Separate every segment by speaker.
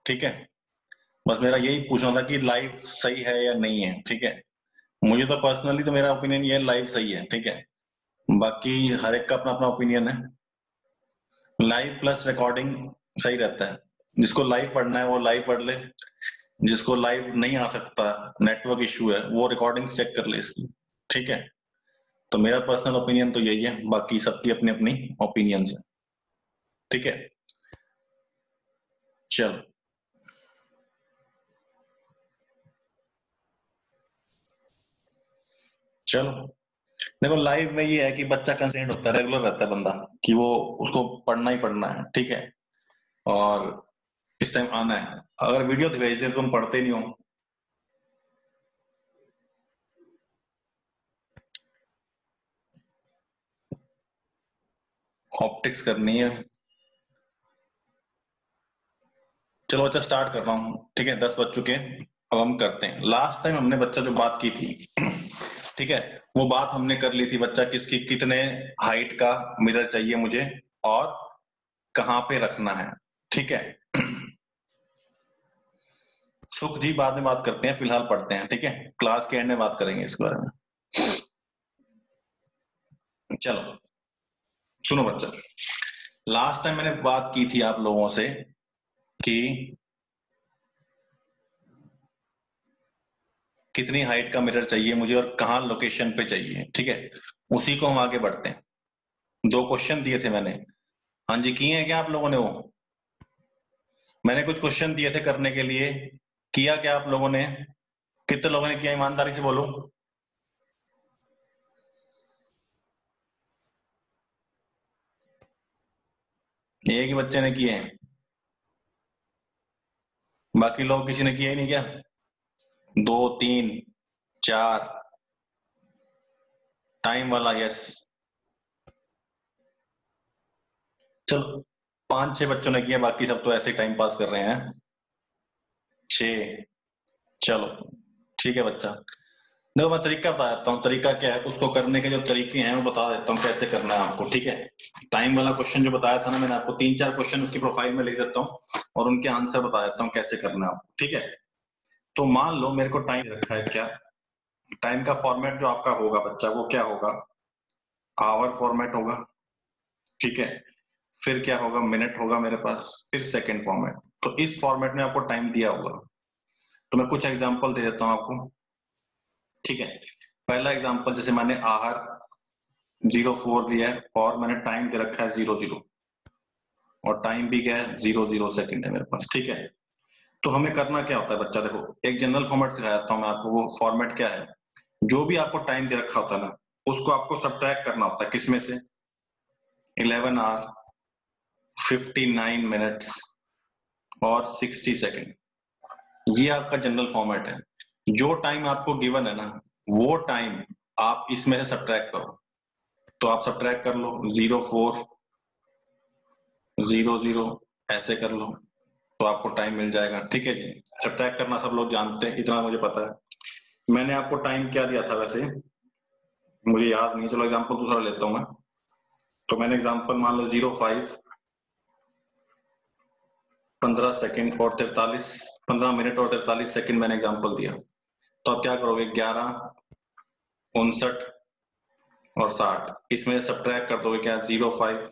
Speaker 1: ठीक है, बस मेरा यही पूछना था कि लाइव सही है या नहीं है। ठीक है, मुझे तो पर्सनली तो मेरा ओपिनियन ये है लाइव सही है। ठीक है, बाकी हर एक का अपना अपना ओपिनियन है। लाइव प्लस रिकॉर्डिंग सही रहता है। जिसको लाइव पढ़ना है वो लाइव पढ़ ले, जिसको लाइव नहीं आ सकता, नेटवर्क इश्यू है, वो रिकॉर्डिंग चेक कर ले इसकी। ठीक है, तो मेरा पर्सनल ओपिनियन तो यही है, बाकी सबकी अपनी अपनी ओपिनियंस है। ठीक है, चलो चलो देखो, लाइव में ये है कि बच्चा कंसेंट होता है, रेगुलर रहता है बंदा, कि वो उसको पढ़ना ही पढ़ना है। ठीक है, और इस टाइम आना है। अगर वीडियो भेज दे तो तुम पढ़ते नहीं हो। ऑप्टिक्स करनी है। चलो बच्चा स्टार्ट कर रहा हूँ। ठीक है, 10 बज चुके हैं, अब हम करते हैं। लास्ट टाइम हमने बच्चा जो बात की थी, ठीक है, वो बात हमने कर ली थी बच्चा किसकी, कितने हाइट का मिरर चाहिए मुझे और कहाँ पे रखना है। ठीक है, सुख जी बाद में बात करते हैं, फिलहाल पढ़ते हैं। ठीक है, क्लास के एंड में बात करेंगे इस बारे में। चलो सुनो बच्चा, लास्ट टाइम मैंने बात की थी आप लोगों से कि कितनी हाइट का मिरर चाहिए मुझे और कहाँ लोकेशन पे चाहिए। ठीक है, उसी को हम आगे बढ़ते हैं। 2 क्वेश्चन दिए थे मैंने। हाँ जी, किए हैं क्या आप लोगों ने? वो मैंने कुछ क्वेश्चन दिए थे करने के लिए, किया क्या आप लोगों ने? कितने लोगों ने किया, ईमानदारी से बोलो। एक ही बच्चे ने किए हैं, बाकी लोग किसी ने किया ही नहीं क्या? 2 3 4 टाइम वाला यस। चलो 5 6 बच्चों ने किया, बाकी सब तो ऐसे ही टाइम पास कर रहे हैं। 6। चलो ठीक है बच्चा, देखो मैं तरीका बता देता हूँ। तरीका क्या है, उसको करने के जो तरीके हैं वो बता देता हूँ कैसे करना है आपको। ठीक है, टाइम वाला क्वेश्चन जो बताया था ना मैंने आपको, 3 4 क्वेश्चन उसकी प्रोफाइल में लिख देता हूँ और उनके आंसर बता देता हूँ कैसे करना है आपको। ठीक है, तो मान लो मेरे को टाइम रखा है, क्या टाइम का फॉर्मेट जो आपका होगा बच्चा, वो क्या होगा, आवर फॉर्मेट होगा। ठीक है, फिर क्या होगा, मिनट होगा मेरे पास, फिर सेकंड फॉर्मेट। तो इस फॉर्मेट में आपको टाइम दिया होगा। तो मैं कुछ एग्जांपल दे देता हूँ आपको। ठीक है, पहला एग्जांपल जैसे मैंने आहार 04 दिया है और मैंने टाइम दे रखा है 00 और टाइम भी क्या है 00 सेकंड है मेरे पास। ठीक है, तो हमें करना क्या होता है बच्चा, देखो एक जनरल फॉर्मेट सिखाता हूँ मैं आपको। वो फॉर्मेट क्या है, जो भी आपको टाइम दे रखा होता है ना, उसको आपको सब्ट्रैक्ट करना होता है। किसमें से? 11 आवर 59 मिनट्स और 60 सेकंड। ये आपका जनरल फॉर्मेट है। जो टाइम आपको गिवन है ना, वो टाइम आप इसमें से सब्ट्रैक्ट करो। तो आप सब्ट्रैक्ट कर लो, 04 00 ऐसे कर लो, तो आपको टाइम मिल जाएगा। ठीक है जी, सब्ट्रैक्ट करना सब लोग जानते हैं, इतना मुझे पता है। मैंने आपको टाइम क्या दिया था वैसे, मुझे याद नहीं। चलो एग्जांपल दूसरा लेता हूं मैं। तो मैंने एग्जांपल मान लो 05 15 सेकंड और 43 15 मिनट और 43 सेकंड मैंने एग्जांपल दिया। तो आप क्या करोगे, 11 59 और 60, इसमें सब्ट्रैक्ट कर दोगे क्या, 05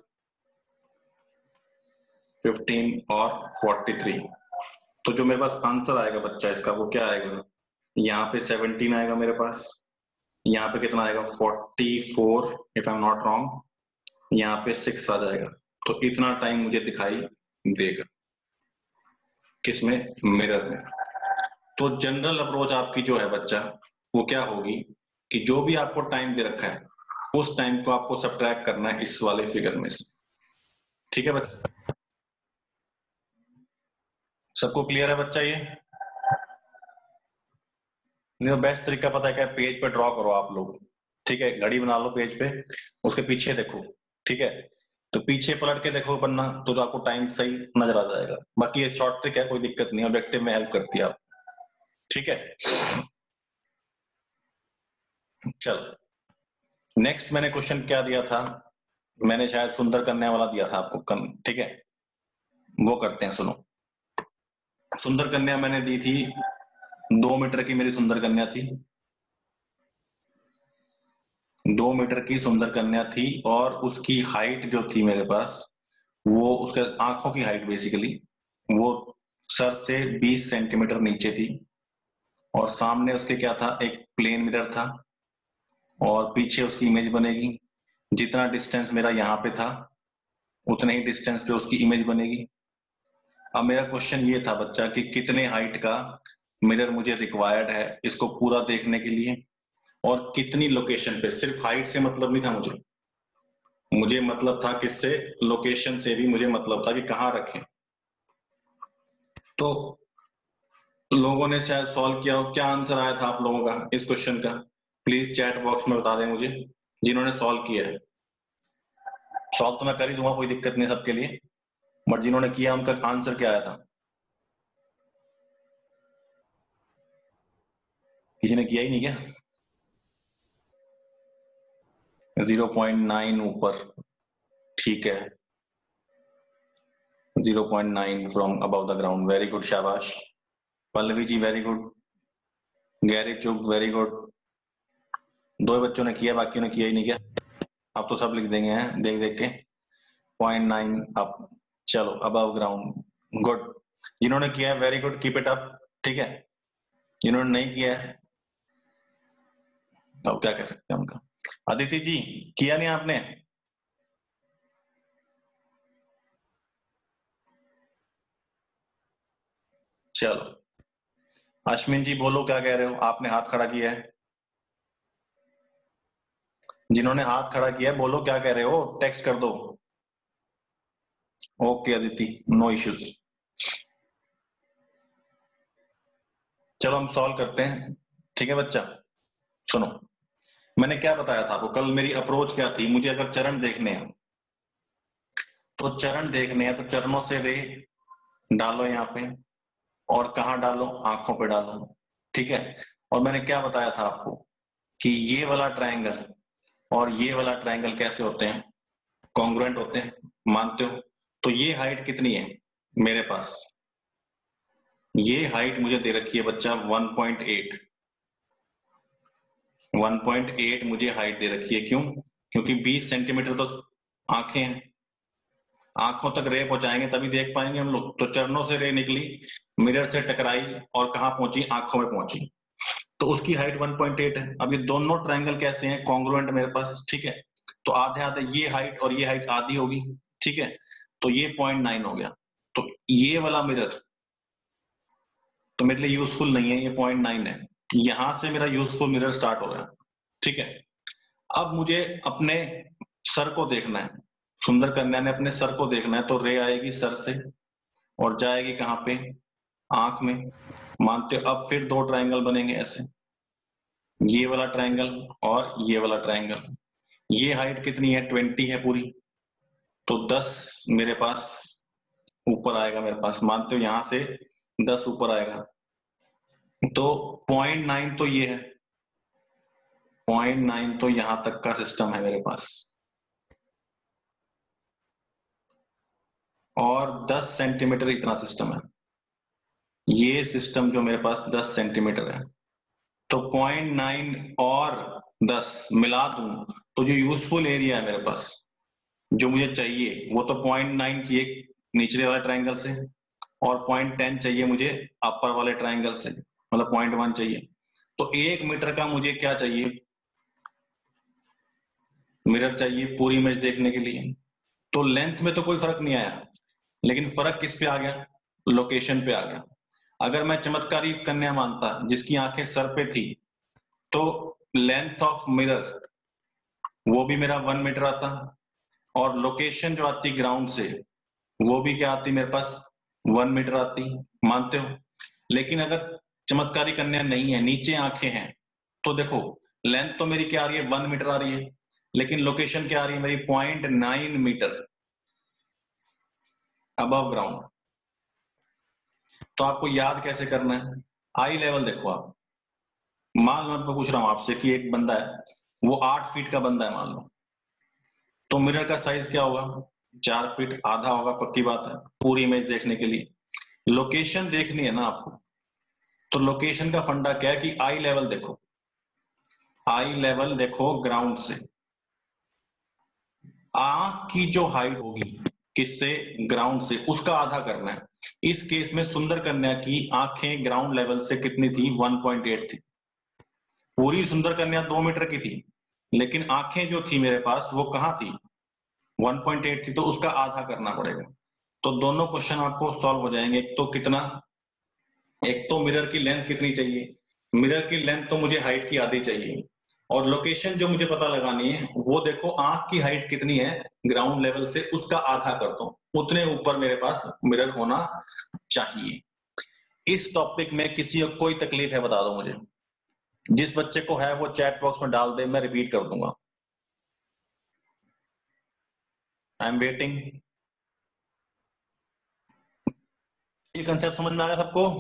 Speaker 1: 15 और 43। तो जो मेरे पास आंसर आएगा बच्चा इसका, वो क्या आएगा, यहाँ पे 17 आएगा मेरे पास, यहाँ पे कितना आएगा 44 if I am not wrong, यहाँ पे 6 आ जाएगा। तो इतना टाइम मुझे दिखाई देगा किसमें, मिरर में। तो जनरल अप्रोच आपकी जो है बच्चा, वो क्या होगी कि जो भी आपको टाइम दे रखा है उस टाइम को आपको सब्ट्रैक्ट करना है इस वाले फिगर में से। ठीक है बच्चा, सबको क्लियर है बच्चा ये? नहीं तो बेस्ट तरीका पता है क्या, पेज पे ड्रॉ करो आप लोग। ठीक है, घड़ी बना लो पेज पे, उसके पीछे देखो। ठीक है, तो पीछे पलट के देखो बनना, तो आपको टाइम सही नजर आ जाएगा। बाकी ये शॉर्ट ट्रिक है, कोई दिक्कत नहीं, ऑब्जेक्टिव में हेल्प करती है आप। ठीक है, चलो नेक्स्ट मैंने क्वेश्चन क्या दिया था, मैंने शायद सुंदर कन्या वाला दिया था आपको ठीक है, वो करते हैं सुनो। सुंदर कन्या मैंने दी थी 2 मीटर की, मेरी सुंदर कन्या थी 2 मीटर की सुंदर कन्या थी, और उसकी हाइट जो थी मेरे पास, वो उसके आंखों की हाइट बेसिकली वो सर से 20 सेंटीमीटर नीचे थी, और सामने उसके क्या था, एक प्लेन मिरर था, और पीछे उसकी इमेज बनेगी। जितना डिस्टेंस मेरा यहाँ पे था उतने ही डिस्टेंस पे उसकी इमेज बनेगी। अब मेरा क्वेश्चन ये था बच्चा कि कितने हाइट का मिरर मुझे रिक्वायर्ड है इसको पूरा देखने के लिए, और कितनी लोकेशन पे। सिर्फ हाइट से मतलब नहीं था मुझे मतलब था किससे, लोकेशन से भी मुझे मतलब था कि कहाँ रखें। तो लोगों ने शायद सॉल्व किया हो, क्या आंसर आया था आप लोगों का इस क्वेश्चन का? प्लीज चैट बॉक्स में बता दें मुझे जिन्होंने सॉल्व किया है। सॉल्व तो मैं कर ही दूंगा, कोई दिक्कत नहीं सबके लिए, बट जिन्होंने किया उनका आंसर क्या आया था? किसी ने किया ही नहीं क्या? 0.9 ऊपर, ठीक है, 0.9 from above the ground, very good, शाबाश। पल्लवी जी वेरी गुड, गैरी चुप वेरी गुड। 2 बच्चों ने किया, बाकी ने किया ही नहीं क्या? अब तो सब लिख देंगे हैं देख देख के। 0.9 अप, चलो अबव ग्राउंड, गुड। जिन्होंने किया है very good, keep it up, ठीक है। जिन्होंने नहीं किया है अब क्या कह सकते हैं उनका। अदिति जी किया नहीं आपने? चलो अश्विन जी बोलो क्या कह रहे हो, आपने हाथ खड़ा किया है। जिन्होंने हाथ खड़ा किया है बोलो क्या कह रहे हो, टेक्स्ट कर दो। Okay Aditi, no issues. चलो हम सॉल्व करते हैं, ठीक है बच्चा। सुनो, मैंने क्या बताया था आपको कल, मेरी अप्रोच क्या थी, मुझे अगर चरण देखने हैं तो चरण देखने हैं तो चरणों से रे डालो यहाँ पे, और कहा डालो, आंखों पे डालो, ठीक है। और मैंने क्या बताया था आपको कि ये वाला ट्रायंगल और ये वाला ट्रायंगल कैसे होते हैं, कॉन्ग्रुएंट होते हैं, मानते हो? तो ये हाइट कितनी है मेरे पास, ये हाइट मुझे दे रखी है बच्चा 1.8, 1.8 मुझे हाइट दे रखी है। क्यों? क्योंकि 20 सेंटीमीटर तो आंखें हैं, आंखों तक रे पहुंचाएंगे तभी देख पाएंगे हम लोग। तो चरणों से रे निकली, मिरर से टकराई, और कहां पहुंची, आंखों में पहुंची, तो उसकी हाइट 1.8 है। अब ये दोनों ट्रायंगल कैसे हैं, कॉन्ग्रुएंट मेरे पास, ठीक है। तो आधे आधे, ये हाइट और ये हाइट आधी होगी, ठीक है। तो ये 0.9 हो गया। तो ये वाला मिरर तो मेरे लिए यूजफुल नहीं है, ये 0.9 है। यहां से मेरा यूजफुल मिरर स्टार्ट हो गया, ठीक है। अब मुझे अपने सर को देखना है, सुंदर कन्या ने अपने सर को देखना है, तो रे आएगी सर से और जाएगी कहां पे, आंख में, मानते हो? अब फिर 2 ट्रायंगल बनेंगे ऐसे, ये वाला ट्रायंगल और ये वाला ट्रायंगल। ये हाइट कितनी है, 20 है पूरी, तो 10 मेरे पास ऊपर आएगा, मेरे पास मानते हो यहां से 10 ऊपर आएगा। तो 0.9 तो ये है, 0.9 तो यहां तक का सिस्टम है मेरे पास, और 10 सेंटीमीटर इतना सिस्टम है। ये सिस्टम जो मेरे पास 10 सेंटीमीटर है, तो 0.9 और 10 मिला दूं तो जो यूजफुल एरिया है मेरे पास, जो मुझे चाहिए, वो तो 0.9 चाहिए निचले वाले ट्रायंगल से, और 0.10 चाहिए मुझे अपर वाले ट्रायंगल से, मतलब 0.1 चाहिए। तो 1 मीटर का मुझे क्या चाहिए, मिरर चाहिए पूरी इमेज देखने के लिए। तो लेंथ में तो कोई फर्क नहीं आया, लेकिन फर्क किस पे आ गया, लोकेशन पे आ गया। अगर मैं चमत्कारी कन्या मानता जिसकी आंखें सर पे थी, तो लेंथ ऑफ मिरर वो भी मेरा 1 मीटर आता, और लोकेशन जो आती ग्राउंड से वो भी क्या आती मेरे पास, 1 मीटर आती, मानते हो? लेकिन अगर चमत्कारी कन्या नहीं है, नीचे आंखें हैं, तो देखो लेंथ तो मेरी क्या आ रही है, 1 मीटर आ रही है, लेकिन लोकेशन क्या आ रही है मेरी, 0.9 मीटर अबव ग्राउंड। तो आपको याद कैसे करना है, आई लेवल देखो आप। मान लो मैं पूछ रहा हूं आपसे कि एक बंदा है, वो 8 फीट का बंदा है मान लो, तो मिरर का साइज क्या होगा, 4 फीट आधा होगा, पक्की बात है, पूरी इमेज देखने के लिए। लोकेशन देखनी है ना आपको, तो लोकेशन का फंडा क्या है कि आई लेवल देखो, आई लेवल देखो ग्राउंड से, आंख की जो हाइट होगी किससे, ग्राउंड से, उसका आधा करना है। इस केस में सुंदर कन्या की आंखें ग्राउंड लेवल से कितनी थी, 1.8 थी। पूरी सुंदर कन्या 2 मीटर की थी, लेकिन आंखें जो थी मेरे पास वो कहां थी, 1.8 थी, तो उसका आधा करना पड़ेगा। तो दोनों क्वेश्चन आपको सॉल्व हो जाएंगे। एक तो कितना, एक तो मिरर की लेंथ कितनी चाहिए, मिरर की लेंथ तो मुझे हाइट की आधी चाहिए, और लोकेशन जो मुझे पता लगानी है वो देखो आंख की हाइट कितनी है ग्राउंड लेवल से, उसका आधा कर दो, उतने ऊपर मेरे पास मिरर होना चाहिए। इस टॉपिक में किसी को कोई तकलीफ है बता दो मुझे, जिस बच्चे को है वो चैट बॉक्स में डाल दे, मैं रिपीट कर दूंगा। I am waiting. ये कंसेप्ट समझ में आ गया सबको?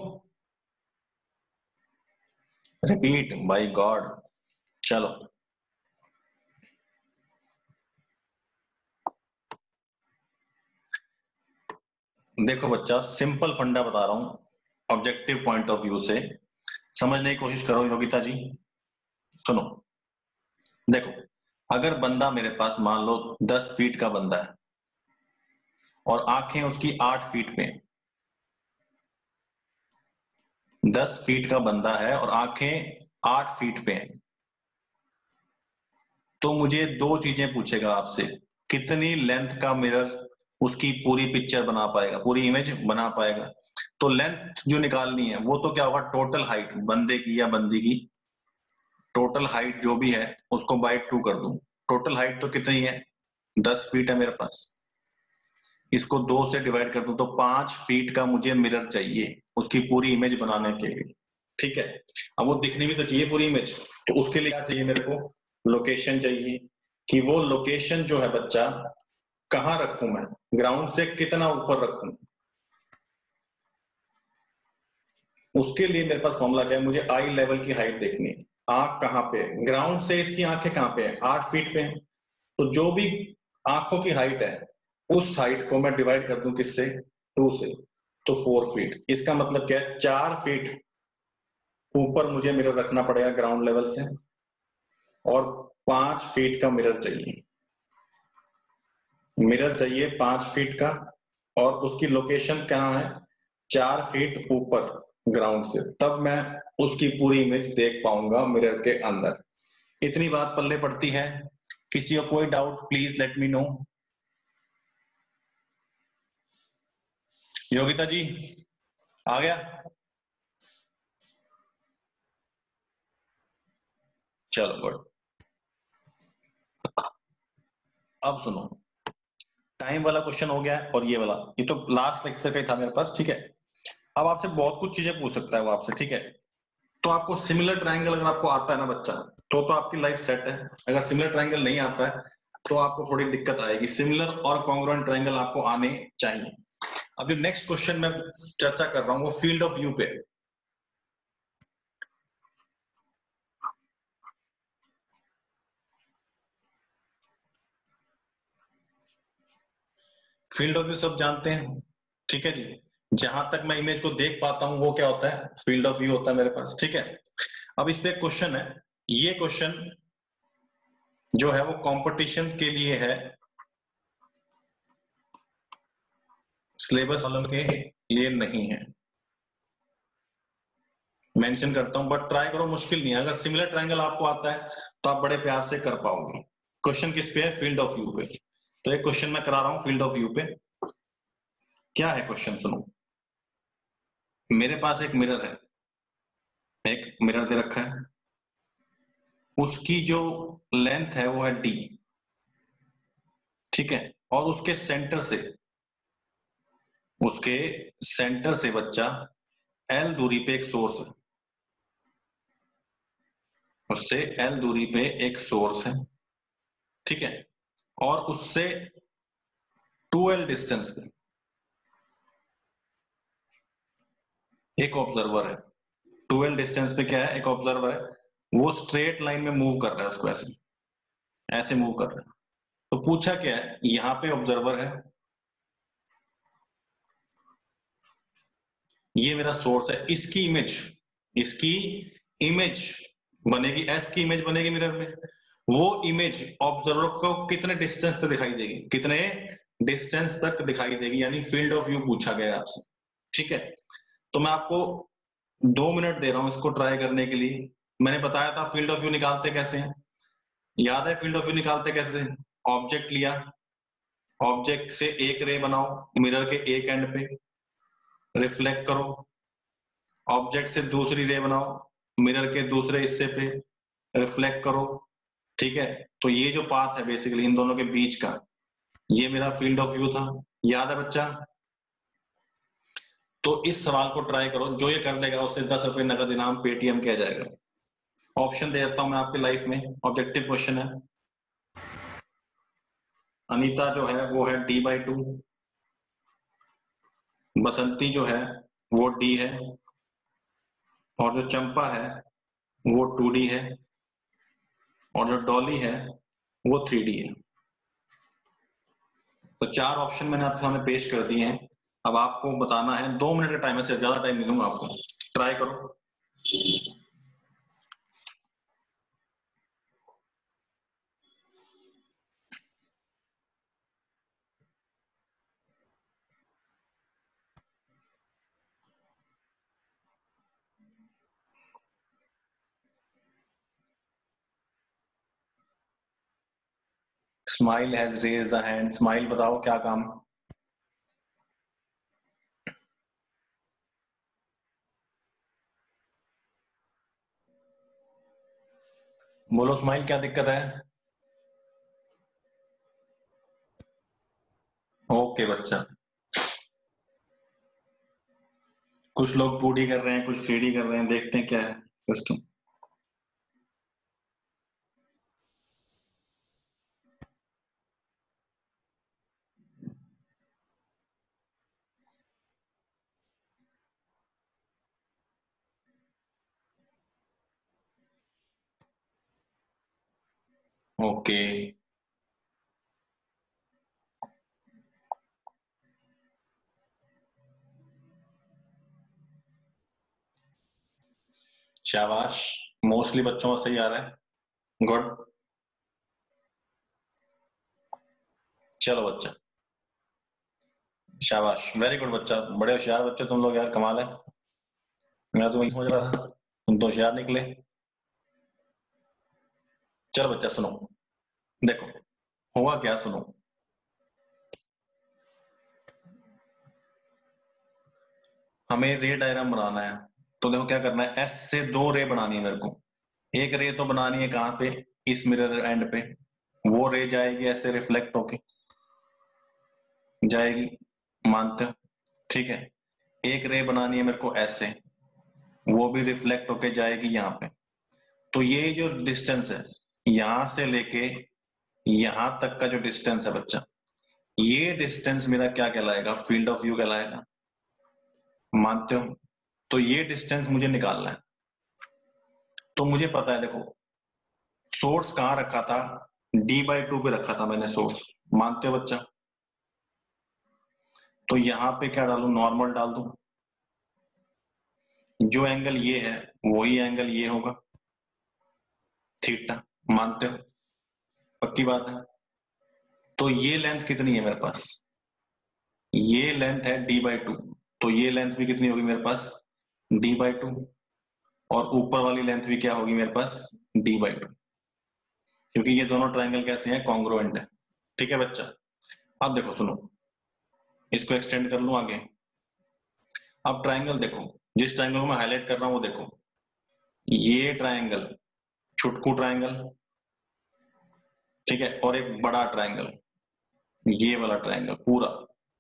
Speaker 1: Repeat by god. चलो देखो बच्चा, सिंपल फंडा बता रहा हूं ऑब्जेक्टिव पॉइंट ऑफ व्यू से, समझने की कोशिश करो योगिता जी। सुनो, देखो, अगर बंदा मेरे पास मान लो 10 फीट का बंदा है और आंखें उसकी 8 फीट पे, 10 फीट का बंदा है और आंखें 8 फीट पे हैं, तो मुझे दो चीजें पूछेगा आपसे, कितनी लेंथ का मिरर उसकी पूरी पिक्चर बना पाएगा, पूरी इमेज बना पाएगा। तो लेंथ जो निकालनी है वो तो क्या होगा, टोटल हाइट बंदे की या बंदी की, टोटल हाइट जो भी है उसको बाय 2 कर दूं। टोटल हाइट तो कितनी है, 10 फीट है मेरे पास, इसको 2 से डिवाइड कर दूं तो 5 फीट का मुझे मिरर चाहिए उसकी पूरी इमेज बनाने के लिए। ठीक है, अब वो दिखनी भी तो चाहिए पूरी इमेज, तो उसके लिए क्या चाहिए मेरे को, लोकेशन चाहिए, कि वो लोकेशन जो है बच्चा कहाँ रखूं मैं, ग्राउंड से कितना ऊपर रखूं। उसके लिए मेरे पास फॉर्मूला क्या है, मुझे आई लेवल की हाइट देखनी है, आंख कहाँ पे है, ग्राउंड से इसकी आंखें कहाँ पे है, 8 फीट पे है, तो जो भी आंखों की हाइट है उस हाइट को मैं डिवाइड कर दूं किससे, 2 से, तो 4 फीट। इसका मतलब क्या है, 4 फीट ऊपर मुझे मिरर रखना पड़ेगा ग्राउंड लेवल से, और 5 फीट का मिरर चाहिए, मिरर चाहिए 5 फीट का, और उसकी लोकेशन कहाँ है, 4 फीट ऊपर ग्राउंड से, तब मैं उसकी पूरी इमेज देख पाऊंगा मिरर के अंदर। इतनी बात पल्ले पड़ती है? किसी को कोई doubt please let me know. Yogita ji आ गया? चलो गुड। अब सुनो, टाइम वाला क्वेश्चन हो गया है, और ये वाला, ये तो लास्ट लेक्चर का ही था मेरे पास, ठीक है। अब आपसे बहुत कुछ चीजें पूछ सकता है वो आपसे, ठीक है। तो आपको सिमिलर ट्रायंगल अगर आपको आता है ना बच्चा, तो आपकी लाइफ सेट है। अगर सिमिलर ट्रायंगल नहीं आता है तो आपको थोड़ी दिक्कत आएगी। सिमिलर और कॉन्ग्रुएंट ट्रायंगल आपको आने चाहिए। अभी नेक्स्ट क्वेश्चन मैं चर्चा कर रहा हूं वो फील्ड ऑफ व्यू पे। फील्ड ऑफ व्यू सब जानते हैं, ठीक है जी। जहां तक मैं इमेज को देख पाता हूं वो क्या होता है, फील्ड ऑफ व्यू होता है मेरे पास, ठीक है। अब इस पे क्वेश्चन है, ये क्वेश्चन जो है वो कंपटीशन के लिए है, सिलेबस वालों के लिए नहीं है। मेंशन करता हूं, बट ट्राई करो, मुश्किल नहीं है। अगर सिमिलर ट्रायंगल आपको आता है तो आप बड़े प्यार से कर पाओगे। क्वेश्चन किस पे है, फील्ड ऑफ व्यू पे। तो एक क्वेश्चन मैं करा रहा हूं फील्ड ऑफ व्यू पे। क्या है क्वेश्चन, सुनो। मेरे पास एक मिरर है, एक मिरर दे रखा है, उसकी जो लेंथ है वो है डी, ठीक है। और उसके सेंटर से बच्चा एल दूरी पे एक सोर्स है, उससे एल दूरी पे एक सोर्स है, ठीक है। और उससे 2L डिस्टेंस पे एक ऑब्जर्वर है। 2L डिस्टेंस पे क्या है, एक ऑब्जर्वर है, वो स्ट्रेट लाइन में मूव कर रहा है, उसको ऐसे ऐसे मूव कर रहा है। तो पूछा क्या है, यहां पे ऑब्जर्वर है, ये मेरा सोर्स है, इसकी इमेज बनेगी, एस की इमेज बनेगी मिरर में। वो इमेज ऑब्जर्वर को कितने डिस्टेंस तक दिखाई देगी, कितने डिस्टेंस तक दिखाई देगी, यानी फील्ड ऑफ व्यू पूछा गया आपसे। ठीक है, तो मैं आपको 2 मिनट दे रहा हूं इसको ट्राई करने के लिए। मैंने बताया था फील्ड ऑफ व्यू निकालते कैसे हैं, याद है फील्ड ऑफ व्यू निकालते कैसे थे? ऑब्जेक्ट लिया, ऑब्जेक्ट से एक रे बनाओ मिरर के एक एंड पे, रिफ्लेक्ट करो, ऑब्जेक्ट से दूसरी रे बनाओ मिरर के दूसरे हिस्से पे, रिफ्लेक्ट करो। ठीक है, तो ये जो पाथ है बेसिकली इन दोनों के बीच का, ये मेरा फील्ड ऑफ व्यू था। याद है बच्चा? तो इस सवाल को ट्राई करो, जो ये कर देगा उससे 10 रुपए नगद इनाम पेटीएम किया जाएगा। ऑप्शन दे देता हूं मैं आपके लाइफ में, ऑब्जेक्टिव क्वेश्चन है। अनीता जो है वो है D/2, बसंती जो है वो D है, और जो चंपा है वो 2D है, और जो डॉली है वो 3D है। तो 4 ऑप्शन मैंने आपके सामने पेश कर दिए हैं। अब आपको बताना है, 2 मिनट का टाइम है, से ज्यादा टाइम नहीं दूंगा आपको, ट्राई करो। Smile has raise the hand. Smile बताओ क्या काम? बोलो स्माइल, क्या दिक्कत है? ओके बच्चा, कुछ लोग 2D कर रहे हैं, कुछ 3D कर रहे हैं, देखते हैं क्या है सिस्टम। ओके, शाबाश, मोस्टली बच्चों का सही आ रहा है, गुड। चलो बच्चा, शाबाश, वेरी गुड बच्चा, बड़े होशियार बच्चे तुम लोग यार, कमाल है। मैं तो वही समझ रहा था, तुम तो होशियार निकले। चलो बच्चा सुनो, देखो हुआ क्या, सुनो। हमें रे डायग्राम बनाना है, तो देखो क्या करना है, एस से 2 रे बनानी है मेरे को। एक रे तो बनानी है कहां पे, इस मिरर एंड पे, वो रे जाएगी ऐसे रिफ्लेक्ट होके जाएगी, मानते हो? ठीक है, एक रे बनानी है मेरे को ऐसे, वो भी रिफ्लेक्ट होके जाएगी यहाँ पे। तो ये जो डिस्टेंस है यहां से लेके यहां तक का जो डिस्टेंस है बच्चा, ये डिस्टेंस मेरा क्या कहलाएगा, फील्ड ऑफ व्यू कहलाएगा, मानते हो? तो ये डिस्टेंस मुझे निकालना है। तो मुझे पता है, देखो सोर्स कहां रखा था, D/2 पे रखा था मैंने सोर्स, मानते हो बच्चा? तो यहां पे क्या डालू, नॉर्मल डाल दूं, जो एंगल ये है वही एंगल ये होगा, थीटा, मानते हो? पक्की बात है? तो ये लेंथ कितनी है मेरे पास, ये लेंथ है D/2, तो ये लेंथ भी कितनी होगी मेरे पास, D/2, और ऊपर वाली लेंथ भी क्या होगी मेरे पास, D/2, क्योंकि ये दोनों ट्रायंगल कैसे हैं, कॉन्ग्रुएंट है। ठीक है बच्चा, अब देखो सुनो, इसको एक्सटेंड कर लूं आगे। अब ट्रायंगल देखो, जिस ट्रायंगल को मैं हाईलाइट कर रहा हूं वो देखो, ये ट्रायंगल छुटकू ट्रायंगल, ठीक है, और एक बड़ा ट्रायंगल, ये वाला ट्रायंगल पूरा,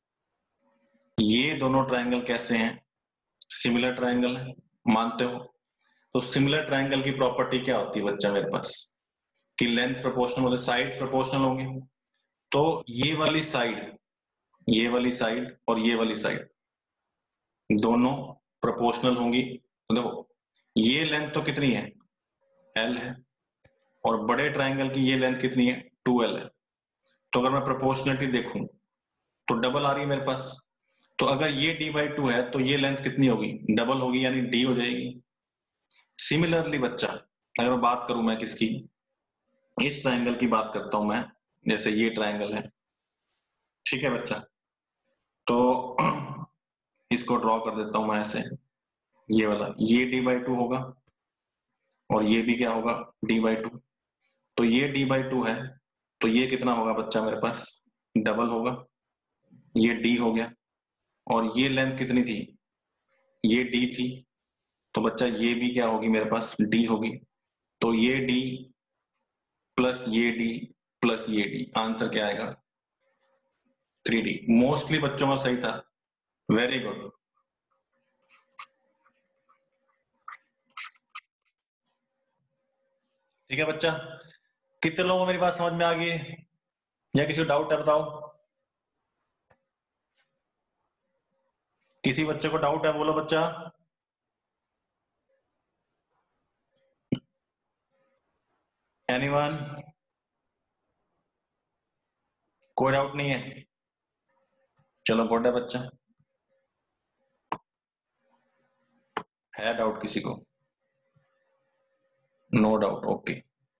Speaker 1: ये दोनों ट्रायंगल कैसे हैं, सिमिलर ट्रायंगल है, मानते हो? तो सिमिलर ट्रायंगल की प्रॉपर्टी क्या होती है बच्चा मेरे पास, कि लेंथ प्रोपोर्शनल होते, साइड्स प्रोपोर्शनल होंगे। तो ये वाली साइड, ये वाली साइड और ये वाली साइड दोनों प्रोपोर्शनल होंगी। तो देखो ये लेंथ तो कितनी है, L है, और बड़े ट्रायंगल की ये लेंथ कितनी है, 2L है। तो अगर मैं प्रोपोर्शनलिटी देखूं तो डबल आ रही है मेरे पास, तो अगर ये d/2 है तो ये लेंथ कितनी होगी, डबल होगी, यानी d हो जाएगी। सिमिलरली बच्चा, अगर बात करूं मैं किसकी, इस ट्रायंगल की बात करता हूं मैं, जैसे ये ट्रायंगल है, ठीक है बच्चा, तो इसको ड्रॉ कर देता हूं मैं ऐसे, ये वाला, ये d/2 होगा और ये भी क्या होगा, d/2। तो ये d/2 है तो ये कितना होगा बच्चा मेरे पास, डबल होगा, ये d हो गया। और ये लेंथ कितनी थी, ये d थी, तो बच्चा ये भी क्या होगी मेरे पास, d होगी। तो ये d प्लस ये d प्लस ये d, आंसर क्या आएगा, 3d। मोस्टली बच्चों का सही था, वेरी गुड। ठीक है बच्चा, कितने लोगों को मेरी बात समझ में आ गई है, या किसी को डाउट है बताओ, किसी बच्चे को डाउट है बोलो बच्चा। एनीवन, कोई डाउट नहीं है, चलो गुड है बच्चा। है डाउट किसी को, नो डाउट, ओके।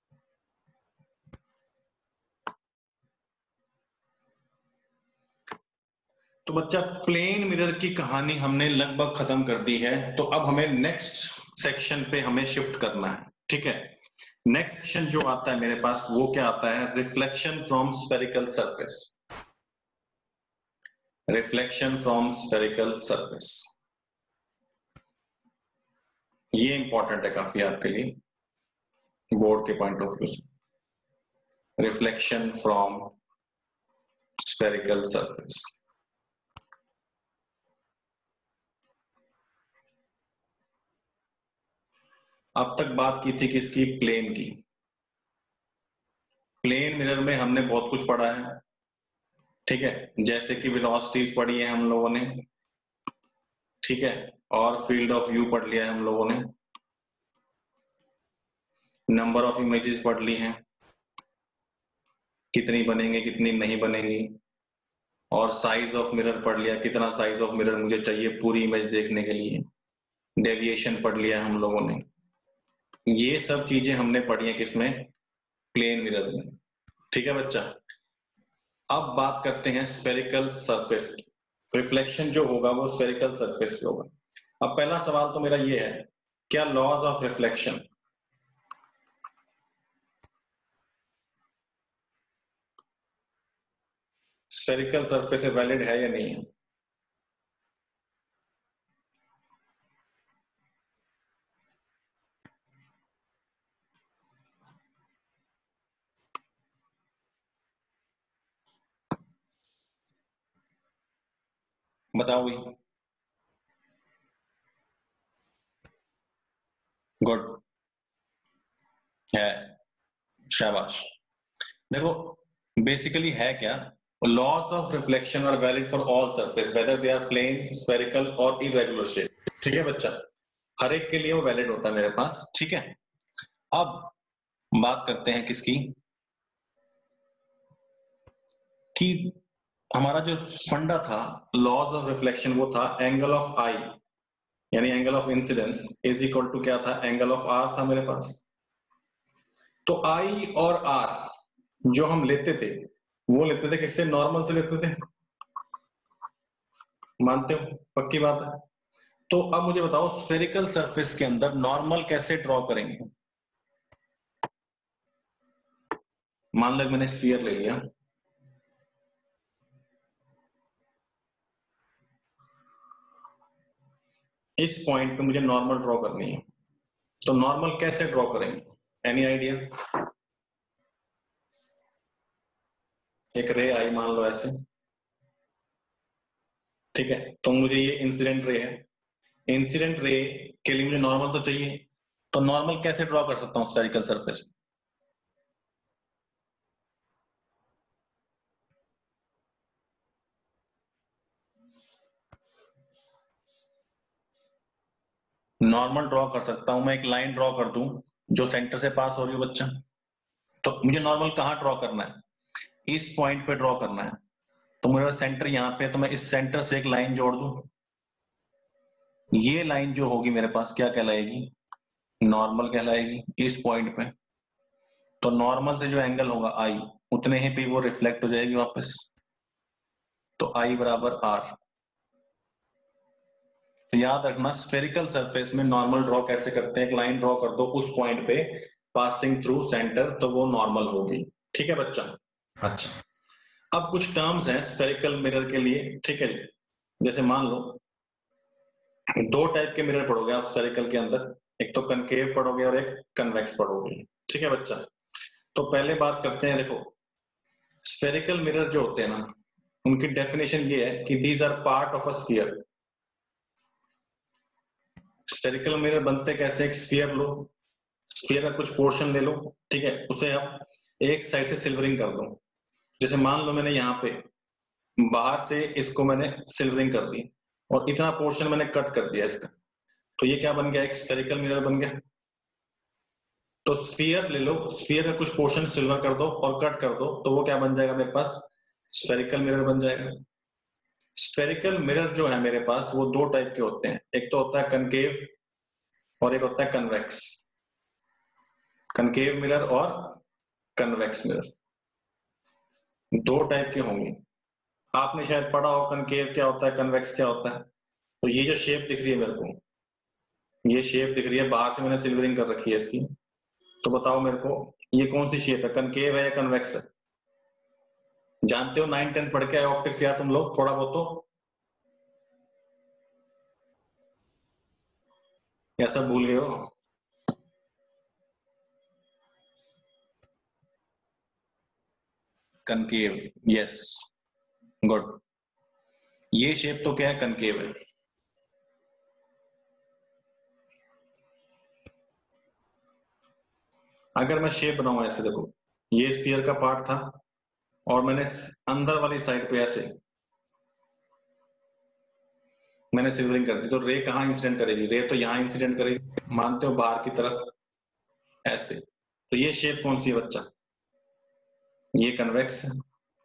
Speaker 1: तो बच्चा प्लेन मिरर की कहानी हमने लगभग खत्म कर दी है, तो अब हमें नेक्स्ट सेक्शन पे हमें शिफ्ट करना है, ठीक है। नेक्स्ट सेक्शन जो आता है मेरे पास वो क्या आता है, reflection from spherical surface. Reflection from spherical surface, ये इंपॉर्टेंट है काफी आपके लिए, बोर्ड के पॉइंट ऑफ व्यू से। रिफ्लेक्शन फ्रॉम स्फेरिकल सरफेस, अब तक बात की थी किसकी, प्लेन की। प्लेन मिरर में हमने बहुत कुछ पढ़ा है, ठीक है, जैसे कि वेलोसिटीज पढ़ी है हम लोगों ने, ठीक है, और फील्ड ऑफ व्यू पढ़ लिया है हम लोगों ने, नंबर ऑफ इमेजेस पढ़ ली हैं, कितनी बनेंगे कितनी नहीं बनेंगी, और साइज ऑफ मिरर पढ़ लिया, कितना साइज ऑफ मिरर मुझे चाहिए पूरी इमेज देखने के लिए, डेविएशन पढ़ लिया हम लोगों ने। ये सब चीजें हमने पढ़ी है किसमें, प्लेन मिरर में, ठीक है बच्चा। अब बात करते हैं स्फेरिकल सरफेस की। रिफ्लेक्शन जो होगा वो स्फेरिकल सरफेस पे होगा। अब पहला सवाल तो मेरा ये है, क्या laws of reflection spherical surface पे वैलिड है या नहीं है? बताओ भाई। गुड है, शाबाश। देखो बेसिकली है क्या, laws of reflection are valid for all surface whether they are plane, spherical और इरेगुलर शेप, ठीक है बच्चा, हर एक के लिए वो वैलिड होता है मेरे पास, ठीक है। अब बात करते हैं किसकी, कि हमारा जो फंडा था लॉज ऑफ रिफ्लेक्शन वो था एंगल ऑफ आई, यानी angle of incidence is equal to क्या था, एंगल ऑफ आर था मेरे पास। तो आई और आर जो हम लेते थे वो लेते थे किससे, नॉर्मल से लेते थे, मानते हो, पक्की बात है। तो अब मुझे बताओ स्फेरिकल सरफेस के अंदर नॉर्मल कैसे ड्रॉ करेंगे। मान लो मैंने स्फीयर ले लिया, इस पॉइंट पे मुझे नॉर्मल ड्रॉ करनी है, तो नॉर्मल कैसे ड्रॉ करेंगे, एनी आइडिया। एक रे आई मान लो ऐसे, ठीक है, तो मुझे ये इंसिडेंट रे है, इंसिडेंट रे के लिए मुझे नॉर्मल तो चाहिए, तो नॉर्मल कैसे ड्रॉ कर सकता हूँ स्फेरिकल सरफेस। नॉर्मल ड्रॉ कर सकता हूं मैं, एक लाइन ड्रॉ कर दूं जो सेंटर से पास हो रही हो बच्चा, तो मुझे नॉर्मल कहां ड्रॉ करना है, इस पॉइंट पे ड्रॉ करना है, तो मेरा सेंटर यहाँ पे है, तो मैं इस सेंटर से एक लाइन जोड़ दूं। ये लाइन जो होगी मेरे पास क्या कहलाएगी, नॉर्मल कहलाएगी इस पॉइंट पे। तो नॉर्मल से जो एंगल होगा आई, उतने ही पे वो रिफ्लेक्ट हो जाएगी वापस। तो आई बराबर आर। तो याद रखना, स्फेरिकल सरफेस में नॉर्मल ड्रॉ कैसे करते हैं, एक लाइन ड्रॉ कर दो उस पॉइंट पे पासिंग थ्रू सेंटर, तो वो नॉर्मल होगी। ठीक है बच्चा। अच्छा, अब कुछ टर्म्स हैं स्फेरिकल मिरर के लिए। ठीक है, जैसे मान लो दो टाइप के मिरर पढ़ोगे आप स्फेरिकल के अंदर, एक तो कनकेव पढ़ोगे और एक कन्वेक्स पढ़ोगे। ठीक है बच्चा। तो पहले बात करते हैं, देखो स्फेरिकल मिरर जो होते हैं ना, उनकी डेफिनेशन ये है कि these are part of a sphere. Spherical mirror बनते कैसे, एक स्फीयर लो, स्फीयर का कुछ पोर्शन ले लो, ठीक है, उसे आप एक साइड से सिल्वरिंग कर दो। जैसे मान लो मैंने यहाँ पे बाहर से इसको मैंने सिल्वरिंग कर दी और इतना पोर्शन मैंने कट कर दिया इसका, तो ये क्या बन गया, एक स्फेरिकल मिरर बन गया। तो स्फीयर ले लो, स्फीयर का कुछ पोर्शन सिल्वर कर दो और कट कर दो, तो वो क्या बन जाएगा मेरे पास, स्फेरिकल मिरर बन जाएगा। स्फेरिकल मिरर जो है मेरे पास वो दो टाइप के होते हैं, एक तो होता है कनकेव और एक होता है कन्वेक्स। कनकेव मिरर और कन्वेक्स मिरर दो टाइप के होंगे। आपने शायद पढ़ा हो कनकेव क्या होता है, कन्वेक्स क्या होता है। तो ये जो शेप दिख रही है मेरे को, ये शेप दिख रही है, बाहर से मैंने सिल्वरिंग कर रखी है इसकी, तो बताओ मेरे को ये कौन सी शेप है, कनकेव है या कन्वेक्स है। जानते हो 9-10 पढ़ के आए ऑप्टिक्स यार तुम लोग थोड़ा बहुत तो, या सब भूल गए हो। Concave, yes, good. ये शेप तो क्या है, कनकेव है। अगर मैं शेप बनाऊं ऐसे, देखो ये स्फीयर का पार्ट था और मैंने अंदर वाली साइड पे ऐसे मैंने सिल्वरिंग कर दी, तो रे कहां इंसिडेंट करेगी, रे तो यहां इंसिडेंट करेगी, मानते हो बाहर की तरफ ऐसे। तो ये शेप कौन सी है बच्चा, ये कन्वेक्स है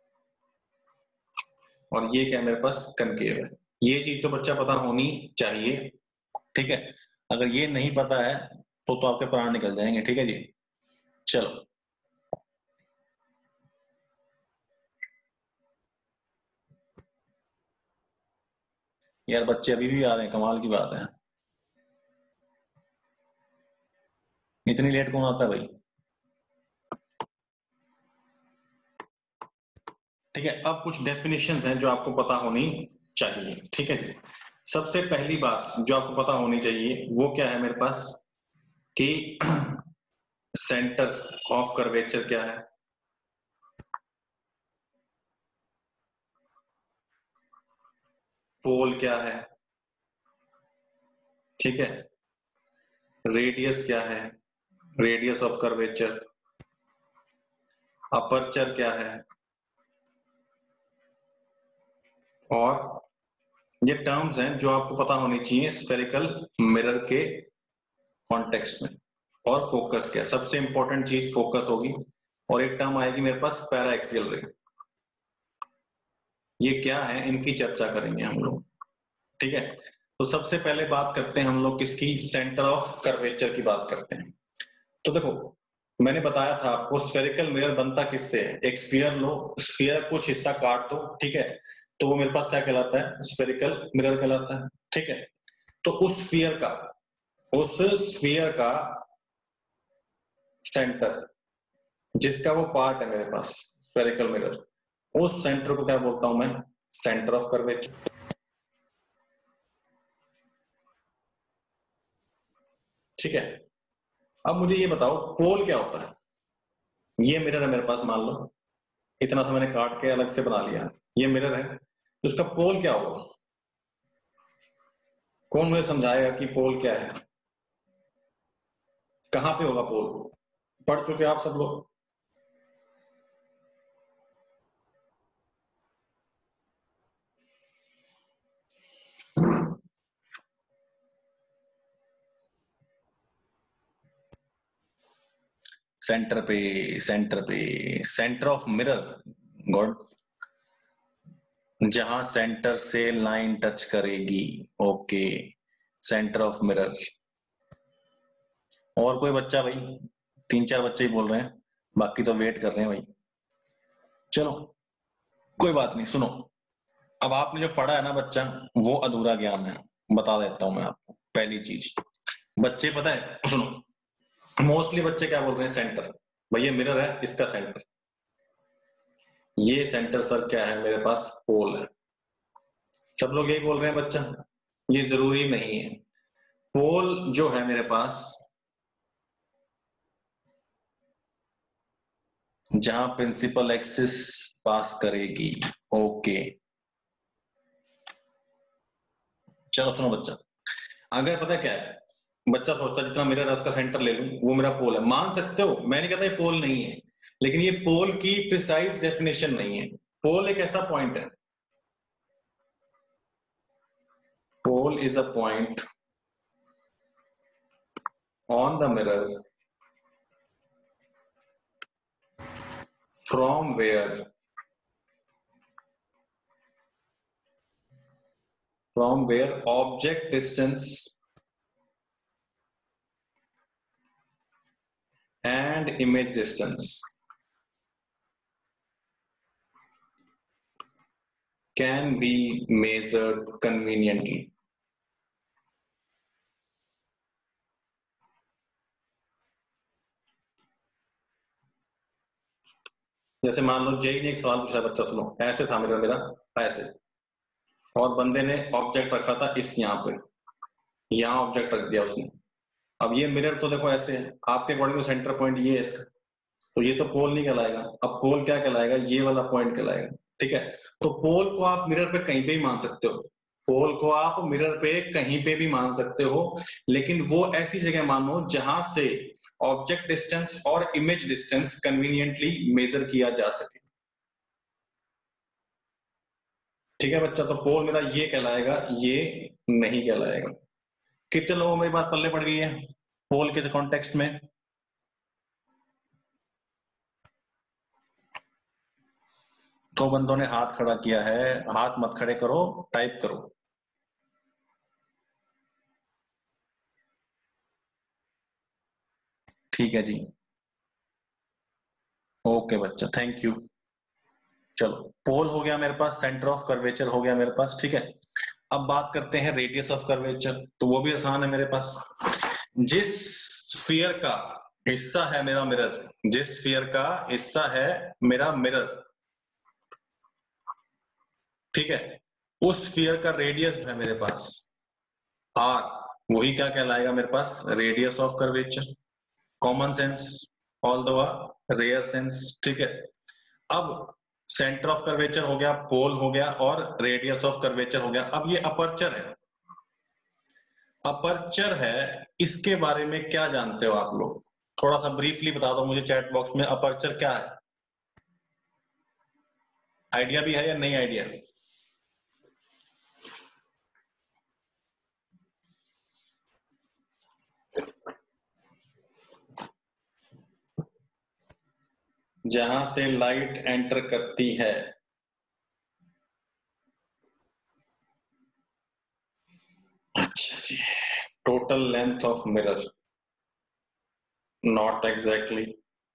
Speaker 1: और ये क्या है मेरे पास, कनकेव है। ये चीज तो बच्चा पता होनी चाहिए। ठीक है, अगर ये नहीं पता है तो आपके प्राण निकल जाएंगे। ठीक है जी, चलो यार बच्चे अभी भी आ रहे हैं, कमाल की बात है। इतनी लेट कौन आता है भाई। ठीक है, अब कुछ डेफिनेशंस हैं जो आपको पता होनी चाहिए। ठीक है जी, सबसे पहली बात जो आपको पता होनी चाहिए वो क्या है मेरे पास, कि सेंटर ऑफ कर्वेचर क्या है, पोल क्या है, ठीक है, रेडियस क्या है, रेडियस ऑफ कर्वेचर, अपर्चर क्या है, और ये टर्म्स हैं जो आपको पता होनी चाहिए स्फेरिकल मिरर के कॉन्टेक्स्ट में। और फोकस क्या, सबसे इंपॉर्टेंट चीज फोकस होगी। और एक टर्म आएगी मेरे पास पैरा एक्सियल रे, ये क्या है इनकी चर्चा करेंगे हम लोग। ठीक है, तो सबसे पहले बात करते हैं हम लोग किसकी, सेंटर ऑफ कर्वेचर की बात करते हैं। तो देखो मैंने बताया था आपको स्फेरिकल मिरर बनता किससे है, एक स्फीयर लो, स्फीयर कुछ हिस्सा काट दो, ठीक है, तो वो मेरे पास क्या कहलाता है, स्फेरिकल मिरर कहलाता है। ठीक है, तो उस स्फीयर का सेंटर, जिसका वो पार्ट है मेरे पास स्फेरिकल मिरर, उस सेंटर को क्या बोलता हूं मैं, सेंटर ऑफ कर्वेचर। ठीक है, अब मुझे ये बताओ पोल क्या होता है। ये मिरर है मेरे पास, मान लो इतना सा मैंने काट के अलग से बना लिया, ये मिरर है, तो उसका पोल क्या होगा, कौन मुझे समझाएगा कि पोल क्या है, कहां पे होगा पोल, पढ़ चुके आप सब लोग। सेंटर पे, सेंटर ऑफ मिरर, गॉड, जहां सेंटर से लाइन टच करेगी। Okay, centre of mirror. और कोई बच्चा भाई? 3-4 बच्चे ही बोल रहे हैं, बाकी तो वेट कर रहे हैं भाई। चलो कोई बात नहीं, सुनो। अब आपने जो पढ़ा है ना बच्चा, वो अधूरा ज्ञान है। बता देता हूं मैं आपको पहली चीज। बच्चे पता है, सुनो, मोस्टली बच्चे क्या बोल रहे हैं? सेंटर। भाई ये मिरर है, इसका सेंटर। ये सेंटर सर क्या है मेरे पास? पोल है। सब लोग यही बोल रहे हैं बच्चा। ये जरूरी नहीं है। पोल जो है मेरे पास, जहां प्रिंसिपल एक्सिस पास करेगी। ओके, चलो सुनो बच्चा। अगर पता क्या है, बच्चा सोचता है जितना मिरर है उसका सेंटर ले लूं, वो मेरा पोल है। मान सकते हो, मैं नहीं कहता ये पोल नहीं है, लेकिन ये पोल की प्रिसाइज डेफिनेशन नहीं है। पोल एक ऐसा पॉइंट है, pole is a point on the mirror from where object distance and image distance can be measured conveniently. जैसे मान लो जेई ने एक सवाल पूछा, बच्चा सुनो, ऐसे था मेरा ऐसे, और बंदे ने ऑब्जेक्ट रखा था इस यहाँ पे, यहाँ ऑब्जेक्ट रख दिया उसने। अब ये मिरर तो देखो ऐसे है, आपके अकॉर्डिंग तो सेंटर पॉइंट ये है इसका, तो ये तो पोल नहीं कहलाएगा। अब पोल क्या कहलाएगा? ये वाला पॉइंट कहलाएगा। ठीक है, तो पोल को आप मिरर पे कहीं पे भी मान सकते हो। पोल को आप मिरर पे कहीं पे भी मान सकते हो, लेकिन वो ऐसी जगह मानो जहां से ऑब्जेक्ट डिस्टेंस और इमेज डिस्टेंस कन्वीनियंटली मेजर किया जा सके। ठीक है बच्चा, तो पोल मेरा ये कहलाएगा, ये नहीं कहलाएगा। कितने लोगों को मेरी बात पल्ले पड़ गई है पोल के कॉन्टेक्स्ट में? तो बंदों ने हाथ खड़ा किया है। हाथ मत खड़े करो, टाइप करो। ठीक है जी, ओके बच्चा, थैंक यू। चलो, पोल हो गया मेरे पास, सेंटर ऑफ कर्वेचर हो गया मेरे पास। ठीक है, अब बात करते हैं रेडियस ऑफ कर्वेचर, तो वो भी आसान है मेरे पास। जिस स्फीयर का हिस्सा है मेरा मिरर, जिस स्फीयर का हिस्सा है मेरा मिरर, ठीक है, उस स्फीयर का रेडियस है मेरे पास आर, वही क्या कहलाएगा मेरे पास? Radius of curvature. Common sense all the rare sense. ठीक है, अब सेंटर ऑफ कर्वेचर हो गया, पोल हो गया, और रेडियस ऑफ कर्वेचर हो गया। अब ये अपर्चर है। अपर्चर है, इसके बारे में क्या जानते हो आप लोग? थोड़ा सा ब्रीफली बता दो मुझे चैट बॉक्स में, अपर्चर क्या है? आइडिया भी है या नहीं आइडिया? जहां से लाइट एंटर करती है। अच्छा जी, total length of mirror, not exactly.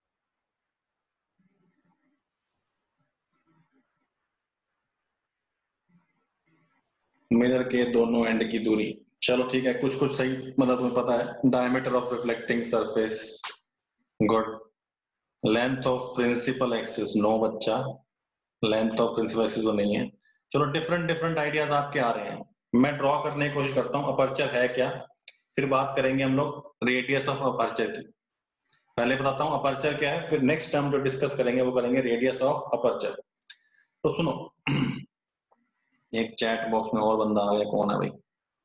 Speaker 1: Mirror के दोनों एंड की दूरी। चलो ठीक है, कुछ कुछ सही, मतलब तुम्हें पता है। Diameter of reflecting surface, good. Length of principal axis, no बच्चा, लेंथ ऑफ प्रिंसिपल एक्सिस तो नहीं है। चलो, डिफरेंट डिफरेंट आइडियाज आपके आ रहे हैं। मैं ड्रॉ करने की कोशिश करता हूँ अपर्चर है क्या, फिर बात करेंगे हम लोग रेडियस ऑफ अपर्चर की। पहले बताता हूँ अपर्चर क्या है, फिर नेक्स्ट हम जो डिस्कस करेंगे वो करेंगे रेडियस ऑफ अपर्चर। तो सुनो, एक चैट बॉक्स में और बंदा आ गया, कौन है भाई?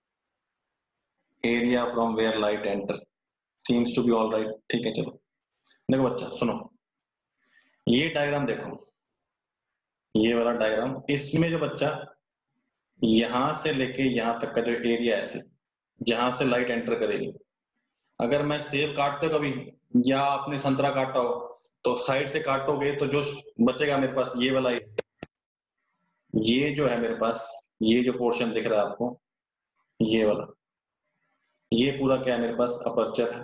Speaker 1: Area from where light enter seems to be all right. ठीक है, चलो देखो बच्चा, सुनो, ये डायग्राम देखो, ये वाला डायग्राम, इसमें जो बच्चा यहां से लेके यहां तक का जो एरिया है, जहां से लाइट एंटर करेगी, अगर मैं सेब काटते कभी, या आपने संतरा काटा हो, तो साइड से काटोगे तो जो बचेगा मेरे पास ये वाला ये जो है मेरे पास, ये जो पोर्शन दिख रहा है आपको, ये वाला, ये पूरा क्या है मेरे पास, अपर्चर है।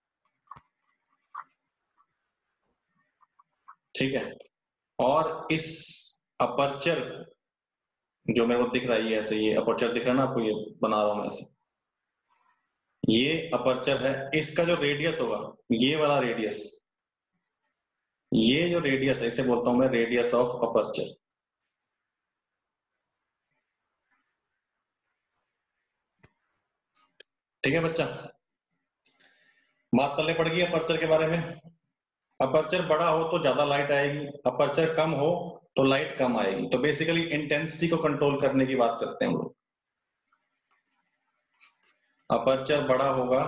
Speaker 1: ठीक है, और इस अपर्चर जो मेरे को दिख रहा है ये ऐसे, ये अपर्चर दिख रहा है ना आपको, ये बना रहा हूं मैं ऐसे, ये अपर्चर है। इसका जो रेडियस होगा, ये वाला रेडियस, ये जो रेडियस है इसे बोलता हूं मैं रेडियस ऑफ अपर्चर। ठीक है बच्चा, बात पल्ले पड़ गई अपर्चर के बारे में। अपर्चर बड़ा हो तो ज्यादा लाइट आएगी, अपर्चर कम हो तो लाइट कम आएगी। तो बेसिकली इंटेंसिटी को कंट्रोल करने की बात करते हैं हम लोग। अपर्चर बड़ा होगा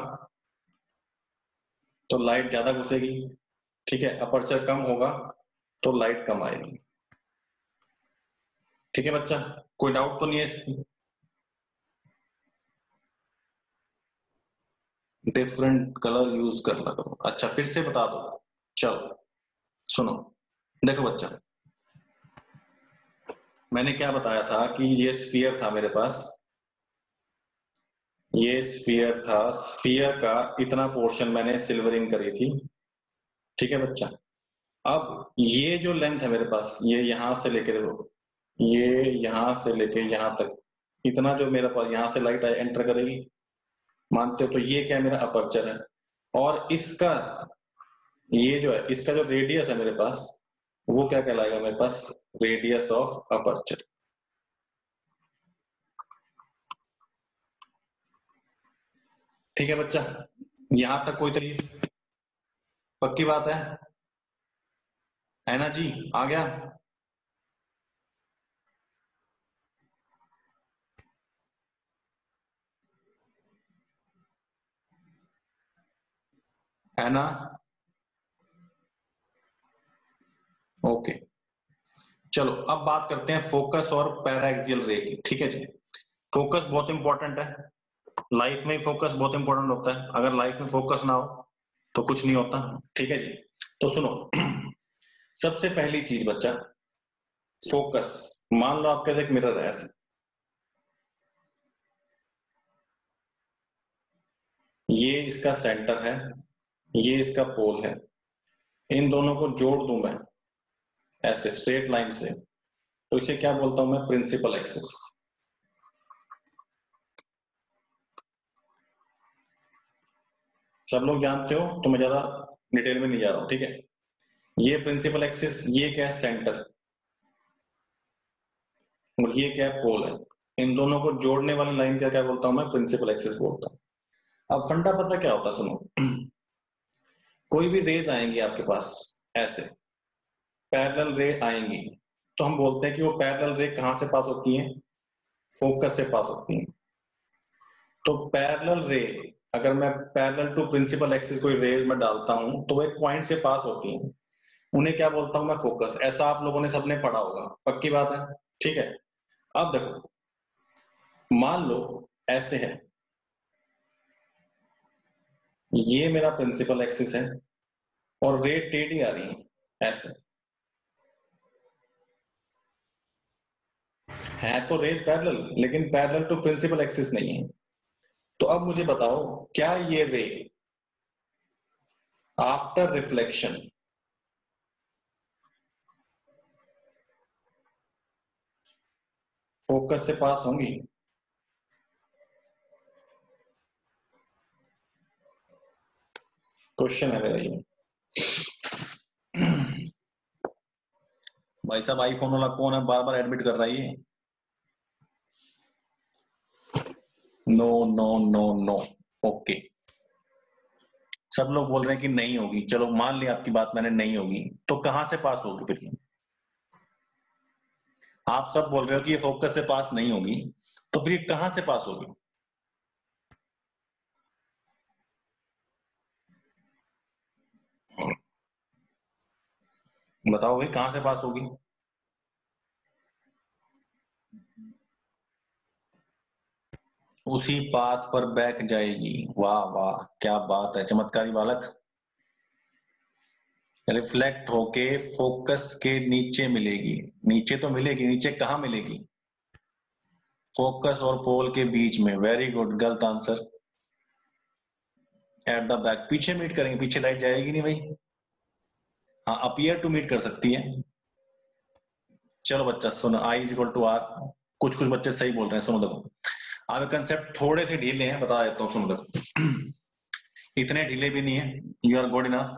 Speaker 1: तो लाइट ज्यादा घुसेगी, ठीक है, अपर्चर कम होगा तो लाइट कम आएगी। ठीक है बच्चा, कोई डाउट तो नहीं है इसमें? डिफरेंट कलर यूज करना करो, अच्छा फिर से बता दो। चलो सुनो, देखो बच्चा, मैंने क्या बताया था कि ये स्फीयर था मेरे पास, ये स्फीयर था, स्फीयर का इतना पोर्शन मैंने सिल्वरिंग करी थी। ठीक है बच्चा, अब ये जो लेंथ है मेरे पास, ये यहां से लेकर, ये यहां से लेके यहां तक, इतना जो मेरे पास यहां से लाइट एंटर करेगी, मानते हो? तो ये क्या है, मेरा अपर्चर है। और इसका, ये जो है इसका जो रेडियस है मेरे पास, वो क्या कहलाएगा मेरे पास, रेडियस ऑफ अपर्चर। ठीक है बच्चा, यहां तक कोई तकलीफ? पक्की बात है ना जी? आ गया? है ना? ओके, चलो अब बात करते हैं फोकस और पैराएक्सियल रे की। ठीक है जी, फोकस बहुत इंपॉर्टेंट है, लाइफ में फोकस बहुत इंपॉर्टेंट होता है। अगर लाइफ में फोकस ना हो तो कुछ नहीं होता। ठीक है जी, तो सुनो सबसे पहली चीज बच्चा, फोकस। मान लो आपके पास एक मिरर है ऐसे, ये इसका सेंटर है, ये इसका पोल है, इन दोनों को जोड़ दूं मैं ऐसे स्ट्रेट लाइन से, तो इसे क्या बोलता हूं मैं, प्रिंसिपल एक्सिस। सब लोग जानते हो तो मैं ज्यादा डिटेल में नहीं जा रहा हूं। ठीक है, ये प्रिंसिपल एक्सिस, ये क्या है, सेंटर, और ये क्या है, पोल है। इन दोनों को जोड़ने वाली लाइन क्या क्या बोलता हूं मैं, प्रिंसिपल एक्सिस बोलता हूं। अब फंडा पता क्या होता है, सुनो कोई भी रेज आएंगी आपके पास ऐसे, पैरेलल रे आएंगी, तो हम बोलते हैं कि वो पैरेलल रे कहां से पास होती हैं, फोकस से पास होती हैं। तो पैरेलल रे, अगर मैं पैरेलल टू प्रिंसिपल एक्सिस कोई रेज में डालता हूं तो वो एक पॉइंट से पास होती हैं, उन्हें क्या बोलता हूं मैं, फोकस। ऐसा आप लोगों ने सबने पढ़ा होगा, पक्की बात है? ठीक है, अब देखो, मान लो ऐसे है, ये मेरा प्रिंसिपल एक्सिस है और रे टेढ़ी आ रही है ऐसे, है तो रेज पैरेलल, लेकिन पैरेलल टू प्रिंसिपल एक्सिस नहीं है। तो अब मुझे बताओ, क्या ये रे आफ्टर रिफ्लेक्शन फोकस से पास होंगी? क्वेश्चन है मेरा ये। भाई साहब आईफोन वाला कौन है, बार बार एडमिट कर रहा है ये? No no no no, okay. सब लोग बोल रहे हैं कि नहीं होगी, चलो मान लिया आपकी बात मैंने, नहीं होगी, तो कहां से पास होगी फिर ये? आप सब बोल रहे हो कि ये फोकस से पास नहीं होगी, तो फिर ये कहां से पास होगी? बताओ भाई, कहां से पास होगी? उसी पाथ पर बैक जाएगी। वाह वाह, क्या बात है चमत्कारी बालक। रिफ्लेक्ट होके फोकस के नीचे मिलेगी। नीचे तो मिलेगी, नीचे कहां मिलेगी? फोकस और पोल के बीच में। वेरी गुड, गलत आंसर। एट द बैक, पीछे मीट करेंगे, पीछे लाइट जाएगी नहीं भाई। हाँ, अपीयर टू मीट कर सकती है। चलो बच्चा सुनो, i is equal to R. कुछ कुछ बच्चे सही बोल रहे हैं, सुनो देखो। अब कंसेप्ट थोड़े से ढीले हैं, बता देता हूँ, सुनो देखो। इतने ढीले भी नहीं है, यू आर गुड इनफ।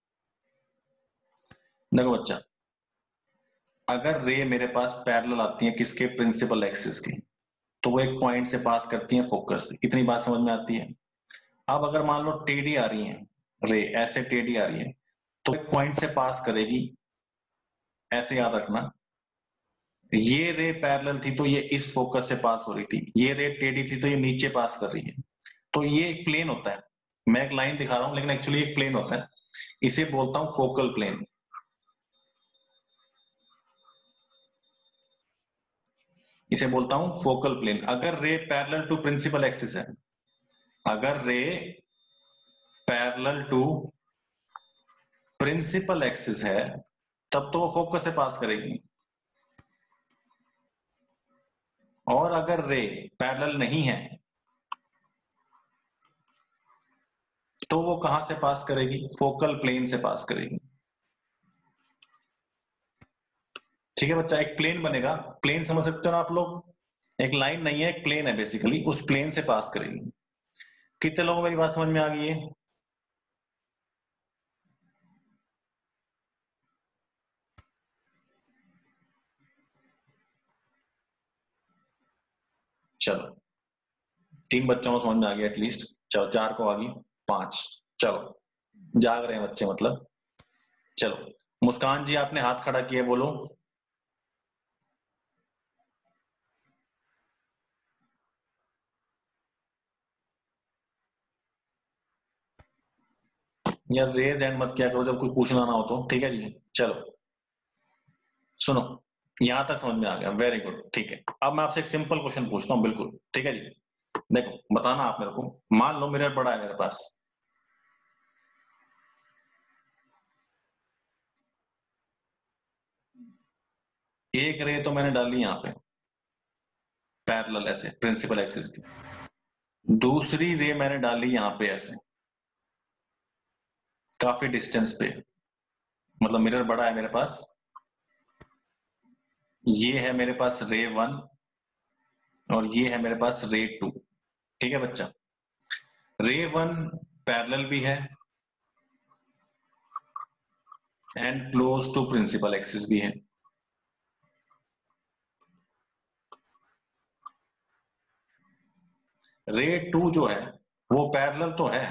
Speaker 1: देखो बच्चा, अगर रे मेरे पास पैरेलल आती है किसके? प्रिंसिपल एक्सिस की, तो वो एक पॉइंट से पास करती है फोकस। इतनी बात समझ में आती है। अब अगर मान लो टेढ़ी आ रही है रे, ऐसे टेढ़ी आ रही है, तो एक पॉइंट से पास करेगी, ऐसे याद रखना। ये रे पैरेलल थी तो ये इस फोकस से पास हो रही थी, ये रे टेढ़ी थी तो ये नीचे पास कर रही है। तो ये एक प्लेन होता है। मैं एक लाइन दिखा रहा हूं लेकिन एक्चुअली एक प्लेन होता है। इसे बोलता हूं फोकल प्लेन। इसे बोलता हूं फोकल प्लेन। अगर ray parallel to principal axis है, अगर ray parallel to principal axis है, तब तो वो फोकस से पास करेगी। और अगर रे पैरेलल नहीं है, तो वो कहां से पास करेगी? फोकल प्लेन से पास करेगी। ठीक है बच्चा, एक प्लेन बनेगा। प्लेन समझ सकते हो ना आप लोग? एक लाइन नहीं है, एक प्लेन है बेसिकली, उस प्लेन से पास करेगी। कितने लोगों को मेरी बात समझ में आ गई है? चलो, 3 बच्चों को समझ में आ गया एटलीस्ट। चलो 4 को आ गई, 5। चलो, जाग रहे हैं बच्चे मतलब। चलो, मुस्कान जी आपने हाथ खड़ा किया, बोलो। यार रेज हैंड मत किया करो जब कोई पूछना ना हो तो, ठीक है जी। चलो सुनो, यहां तक समझ में आ गया, वेरी गुड, ठीक है। अब मैं आपसे एक सिंपल क्वेश्चन पूछता हूँ, बिल्कुल ठीक है जी। देखो बताना आप मेरे को। मान लो मिरर बड़ा है मेरे पास, एक रे तो मैंने डाली यहाँ पे पैरेलल ऐसे प्रिंसिपल एक्सिस की, दूसरी रे मैंने डाली यहाँ पे ऐसे काफी डिस्टेंस पे। मतलब मिरर बड़ा है मेरे पास, ये है मेरे पास रे 1 और ये है मेरे पास रे 2। ठीक है बच्चा, रे 1 पैरेलल भी है and close to principal axis भी है। रे 2 जो है वो पैरेलल तो है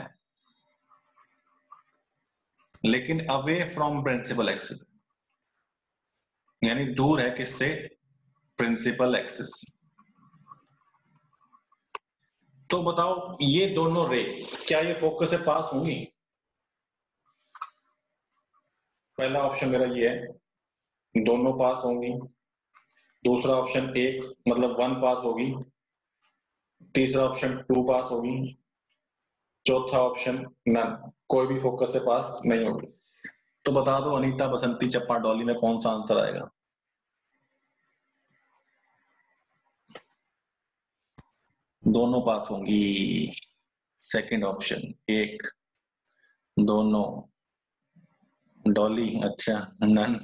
Speaker 1: लेकिन अवे फ्रॉम प्रिंसिपल एक्सिस, यानी दूर है किससे? Principal axis. तो बताओ ये दोनों रे क्या ये फोकस से पास होंगी? पहला ऑप्शन मेरा ये है, दोनों पास होंगी। दूसरा ऑप्शन एक मतलब 1 पास होगी। तीसरा ऑप्शन 2 पास होगी। चौथा ऑप्शन नन, कोई भी फोकस से पास नहीं होगी। तो बता दो अनीता, बसंती, चप्पा, डॉली में कौन सा आंसर आएगा? दोनों पास होंगी। सेकंड ऑप्शन एक, दोनों। डॉली अच्छा, नन।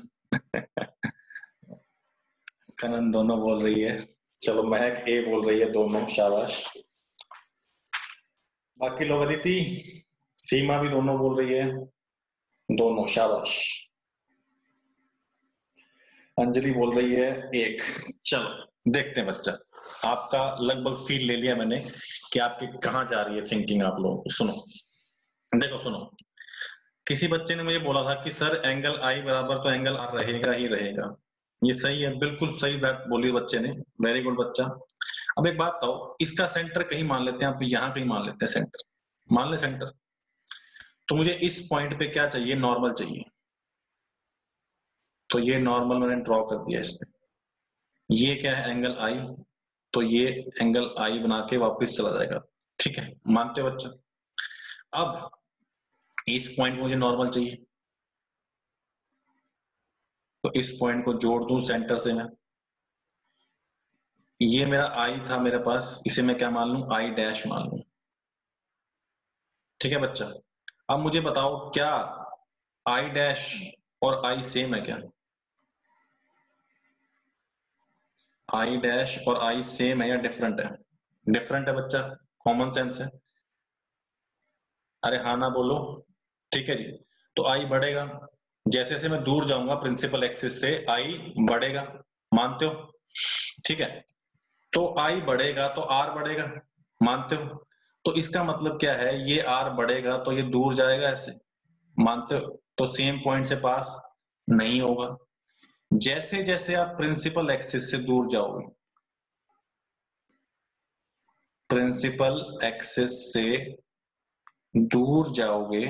Speaker 1: कनन दोनों बोल रही है। चलो महक ए बोल रही है दोनों, शाबाश। बाकी लोग, अदिति, सीमा भी दोनों बोल रही है, दोनों, शाबाश। अंजलि बोल रही है एक। चलो देखते हैं बच्चा, आपका लगभग फील ले लिया मैंने कि आपकी कहां जा रही है थिंकिंग आप लोग। सुनो देखो, सुनो, किसी बच्चे ने मुझे बोला था कि सर एंगल आई बराबर तो एंगल आर रहेगा ही रहेगा। ये सही है, बिल्कुल सही बात बोली बच्चे ने, वेरी गुड बच्चा। अब एक बात बताओ, इसका सेंटर कहीं मान लेते हैं, आप यहाँ कहीं मान लेते हैं सेंटर, मान ले सेंटर। तो मुझे इस पॉइंट पे क्या चाहिए? नॉर्मल चाहिए। तो ये नॉर्मल मैंने ड्रॉ कर दिया इसमें। ये क्या है? Angle i. तो ये एंगल आई बना के वापस चला जाएगा। ठीक है, मानते हो बच्चा? अब इस पॉइंट मुझे नॉर्मल चाहिए, तो इस पॉइंट को जोड़ दूं सेंटर से मैं, ये मेरा आई था मेरे पास, इसे मैं क्या मान लूं, आई डैश मान लूं। ठीक है बच्चा, अब मुझे बताओ क्या आई डैश और आई सेम है क्या? आई डैश और आई सेम है या डिफरेंट है? डिफरेंट है बच्चा, कॉमन सेंस है। अरे हाँ ना बोलो। ठीक है जी, तो आई बढ़ेगा, जैसे जैसे मैं दूर जाऊंगा प्रिंसिपल एक्सिस से आई बढ़ेगा, मानते हो? ठीक है, तो आई बढ़ेगा तो आर बढ़ेगा, मानते हो? तो इसका मतलब क्या है, ये आर बढ़ेगा तो ये दूर जाएगा ऐसे, मानते हो? तो सेम पॉइंट से पास नहीं होगा। जैसे जैसे आप प्रिंसिपल एक्सिस से दूर जाओगे, प्रिंसिपल एक्सिस से दूर जाओगे,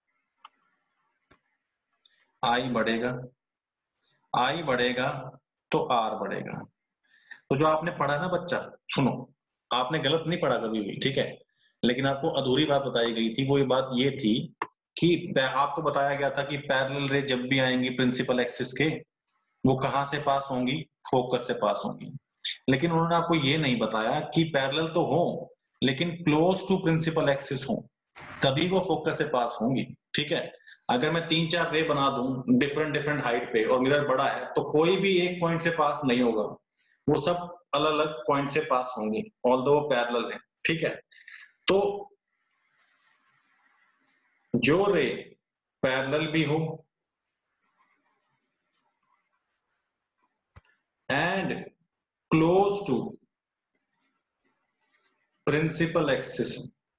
Speaker 1: आई बढ़ेगा, आई बढ़ेगा तो आर बढ़ेगा। तो जो आपने पढ़ा ना बच्चा, सुनो, आपने गलत नहीं पढ़ा कभी भी, ठीक है, लेकिन आपको अधूरी बात बताई गई थी। वो बात ये थी कि आपको बताया गया था कि पैरेलल रे जब भी आएंगी प्रिंसिपल एक्सिस के, वो कहां से पास होंगी, फोकस से पास होंगी। लेकिन उन्होंने आपको ये नहीं बताया कि पैरेलल तो हो लेकिन क्लोज टू प्रिंसिपल एक्सिस हो, तभी वो फोकस से पास होंगी। ठीक है, अगर मैं 3-4 रे बना दूं डिफरेंट डिफरेंट हाइट पे और मिरर बड़ा है, तो कोई भी एक पॉइंट से पास नहीं होगा, वो सब अलग अलग पॉइंट से पास होंगे, ऑल्दो वो पैरेलल है। ठीक है, तो जो रे पैरेलल भी हो and close to principal axis,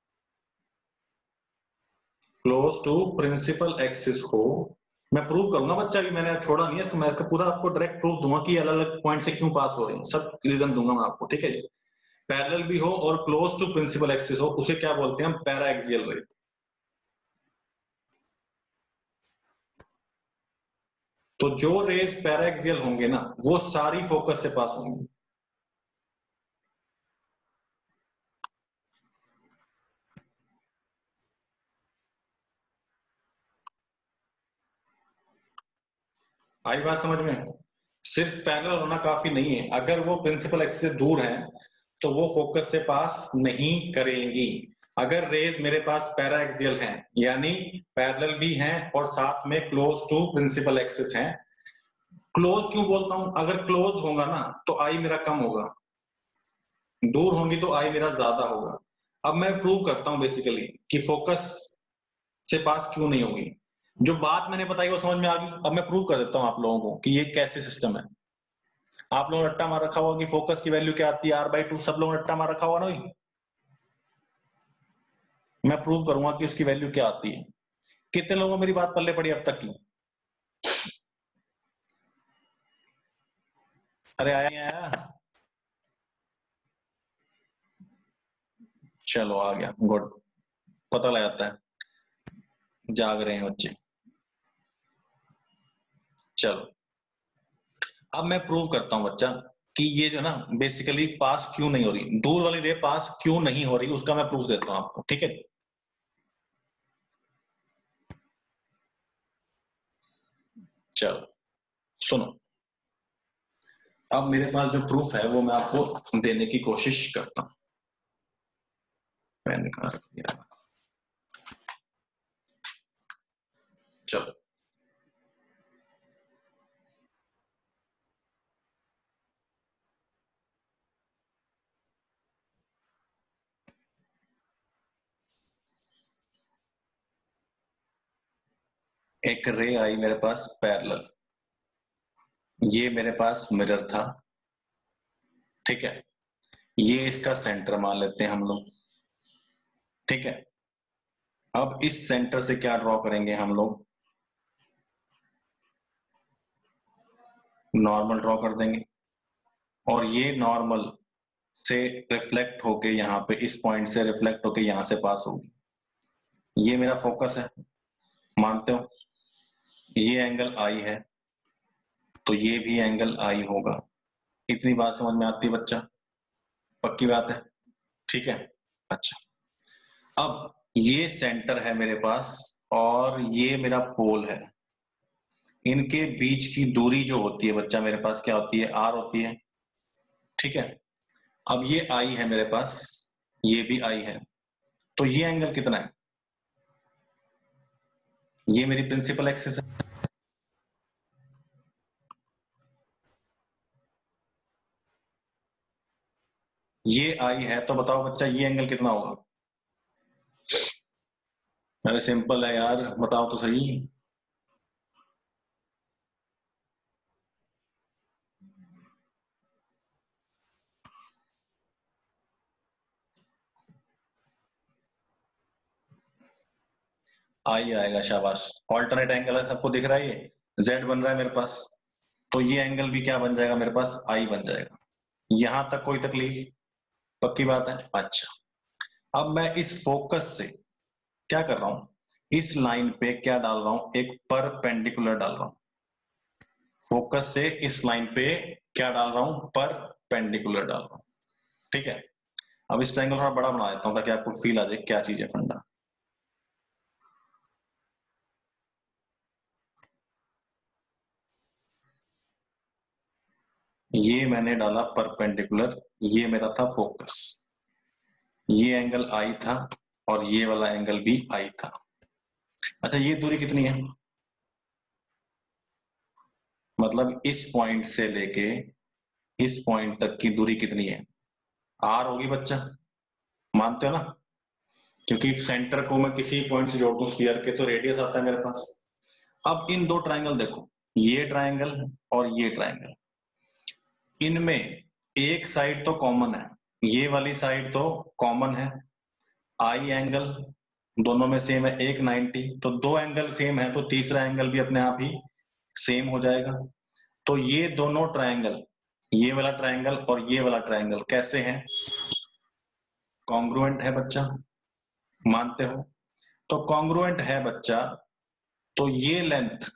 Speaker 1: close to principal axis हो, मैं प्रूव करूंगा बच्चा कि मैंने छोड़ा नहीं है इसको, मैं पूरा आपको डायरेक्ट प्रूफ दूंगा कि अलग अलग पॉइंट से क्यों पास हो रहे हैं, सब रीजन दूंगा मैं आपको। ठीक है, पैरेलल भी हो और क्लोज टू प्रिंसिपल एक्सिस हो, उसे क्या बोलते हैं हम, पैरा एक्सियल रे। तो जो रेज पैरा एक्सियल होंगे ना, वो सारी फोकस से पास होंगी। आई बात समझ में? सिर्फ पैरेलल होना काफी नहीं है, अगर वो प्रिंसिपल एक्सिस से दूर है तो वो फोकस से पास नहीं करेंगी। अगर रेज मेरे पास पैरा एक्सियल हैं, यानी पैरेलल भी हैं और साथ में क्लोज टू प्रिंसिपल एक्सिस हैं। क्लोज क्यों बोलता हूं, अगर क्लोज होगा ना तो आई मेरा कम होगा, दूर होंगी तो आई मेरा ज्यादा होगा। अब मैं प्रूव करता हूं बेसिकली कि फोकस से पास क्यों नहीं होगी। जो बात मैंने बताई वो समझ में आ गई, अब मैं प्रूव कर देता हूं आप लोगों को कि ये कैसे सिस्टम है। आप लोगों ने रट्टा मार रखा होगा कि फोकस की वैल्यू क्या आती है, r/2, सब लोगों ने रट्टा मार रखा होगा ना भाई। मैं प्रूव करूंगा कि उसकी वैल्यू क्या आती है। कितने लोगों को मेरी बात पल्ले पड़ी अब तक की? अरे आया नहीं आया? चलो आ गया, गुड, पता लग जाता है जाग रहे हैं बच्चे। चलो अब मैं प्रूव करता हूं बच्चा कि ये जो ना बेसिकली पास क्यों नहीं हो रही, दूर वाली रे पास क्यों नहीं हो रही, उसका मैं प्रूफ देता हूं आपको। ठीक है, चलो सुनो, अब मेरे पास जो प्रूफ है वो मैं आपको देने की कोशिश करता हूं। पेन कहाँ रख दिया? चलो एक रे आई मेरे पास पैरेलल, ये मेरे पास मिरर था। ठीक है, ये इसका सेंटर मान लेते हैं हम लोग। ठीक है, अब इस सेंटर से क्या ड्रॉ करेंगे हम लोग, नॉर्मल ड्रॉ कर देंगे, और ये नॉर्मल से रिफ्लेक्ट होके यहाँ पे इस पॉइंट से रिफ्लेक्ट होके यहाँ से पास होगी। ये मेरा फोकस है, मानते हो? ये एंगल आई है तो ये भी एंगल आई होगा। इतनी बात समझ में आती है बच्चा? पक्की बात है? ठीक है, अच्छा, अब ये सेंटर है मेरे पास और ये मेरा पोल है। इनके बीच की दूरी जो होती है बच्चा मेरे पास क्या होती है, आर होती है। ठीक है, अब ये आई है मेरे पास, ये भी आई है, तो ये एंगल कितना है, ये मेरी प्रिंसिपल एक्सिस है। ये आई है, तो बताओ बच्चा ये एंगल कितना होगा। अरे सिंपल है यार, बताओ तो सही। आई आएगा, शाबाश। ऑल्टरनेट एंगल है, सबको दिख रहा है, ये जेड बन रहा है मेरे पास, तो ये एंगल भी क्या बन जाएगा मेरे पास, आई बन जाएगा। यहां तक कोई तकलीफ, पक्की बात है। अच्छा, अब मैं इस फोकस से क्या कर रहा हूं, इस लाइन पे क्या डाल रहा हूं, एक परपेंडिकुलर डाल रहा हूं। फोकस से इस लाइन पे क्या डाल रहा हूं, परपेंडिकुलर डाल रहा हूं। ठीक है, अब इस ट्रायंगल थोड़ा बड़ा बना देता हूं ताकि आपको फील आ जाए क्या चीज है फंडा। ये मैंने डाला परपेंडिकुलर, ये मेरा था फोकस, ये एंगल आई था और ये वाला एंगल भी आई था। अच्छा, ये दूरी कितनी है, मतलब इस पॉइंट से लेके इस पॉइंट तक की दूरी कितनी है, आर होगी बच्चा, मानते हो ना, क्योंकि सेंटर को मैं किसी पॉइंट से जोड़ दूं स्फीयर के तो रेडियस आता है मेरे पास। अब इन दो ट्रायंगल देखो, ये ट्रायंगल और ये ट्रायंगल, इनमें एक साइड तो कॉमन है, ये वाली साइड तो कॉमन है, आई एंगल दोनों में सेम है 190, तो दो एंगल सेम है तो तीसरा एंगल भी अपने आप ही सेम हो जाएगा। तो ये दोनों ट्रायंगल, ये वाला ट्रायंगल और ये वाला ट्रायंगल कैसे हैं, कॉन्ग्रुएंट है बच्चा, मानते हो। तो कॉन्ग्रुएंट है बच्चा, तो ये लेंथ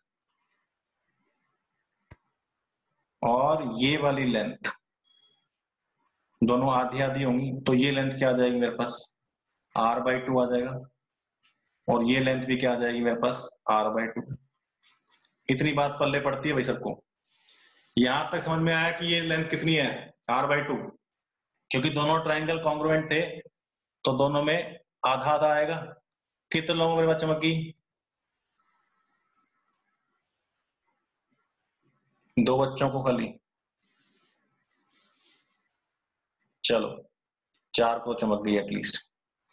Speaker 1: और ये वाली लेंथ दोनों आधी आधी होंगी, तो ये लेंथ क्या आ जाएगी मेरे पास, r/2 आ जाएगा, और ये लेंथ भी क्या आ जाएगी मेरे पास, r/2। इतनी बात पल्ले पड़ती है भाई सबको, यहां तक समझ में आया कि ये लेंथ कितनी है, r/2, क्योंकि दोनों ट्रायंगल कॉन्ग्रुएंट थे तो दोनों में आधा आधा आएगा। कितने लोगों मेरे पास चमकी, दो बच्चों को खाली, चलो चार को चमक गई एटलीस्ट,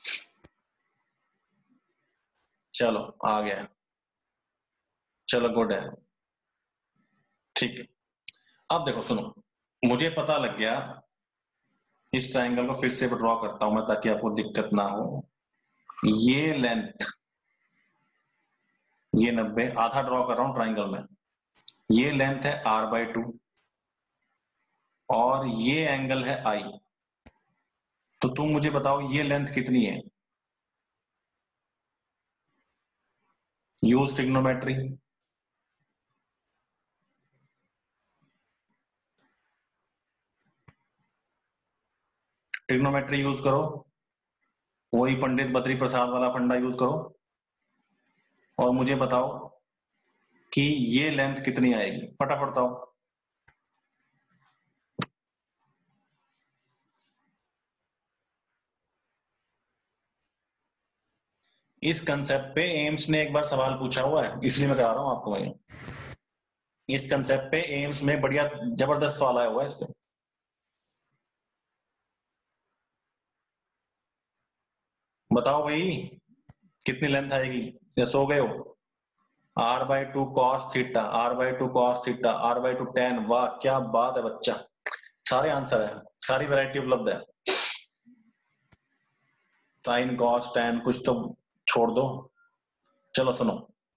Speaker 1: चलो आ गया, चलो गुड है। ठीक है, अब देखो सुनो, मुझे पता लग गया, इस ट्रायंगल को फिर से ड्रॉ करता हूं मैं ताकि आपको दिक्कत ना हो। ये लेंथ, ये 90, आधा ड्रॉ कर रहा हूं ट्रायंगल में, ये लेंथ है r/2 और ये एंगल है आई, तो तुम मुझे बताओ ये लेंथ कितनी है, यूज ट्रिग्नोमेट्री। ट्रिग्नोमेट्री यूज करो, वही पंडित बद्री प्रसाद वाला फंडा यूज करो और मुझे बताओ कि ये लेंथ कितनी आएगी, फटाफट बताओ। इस कंसेप्ट पे एम्स ने एक बार सवाल पूछा हुआ है, इसलिए मैं कह रहा हूं आपको, मैं इस कंसेप्ट पे एम्स में बढ़िया जबरदस्त सवाल आया हुआ है इस पे। बताओ भाई कितनी लेंथ आएगी, या सो गए हो। r/2 cos थीटा, r/2 cos थीटा, r/2 tan, वाह क्या बात है बच्चा, सारे आंसर है, सारी वैरायटी उपलब्ध है। साइन कॉस टैन कुछ तो छोड़ दो। चलो सुनो,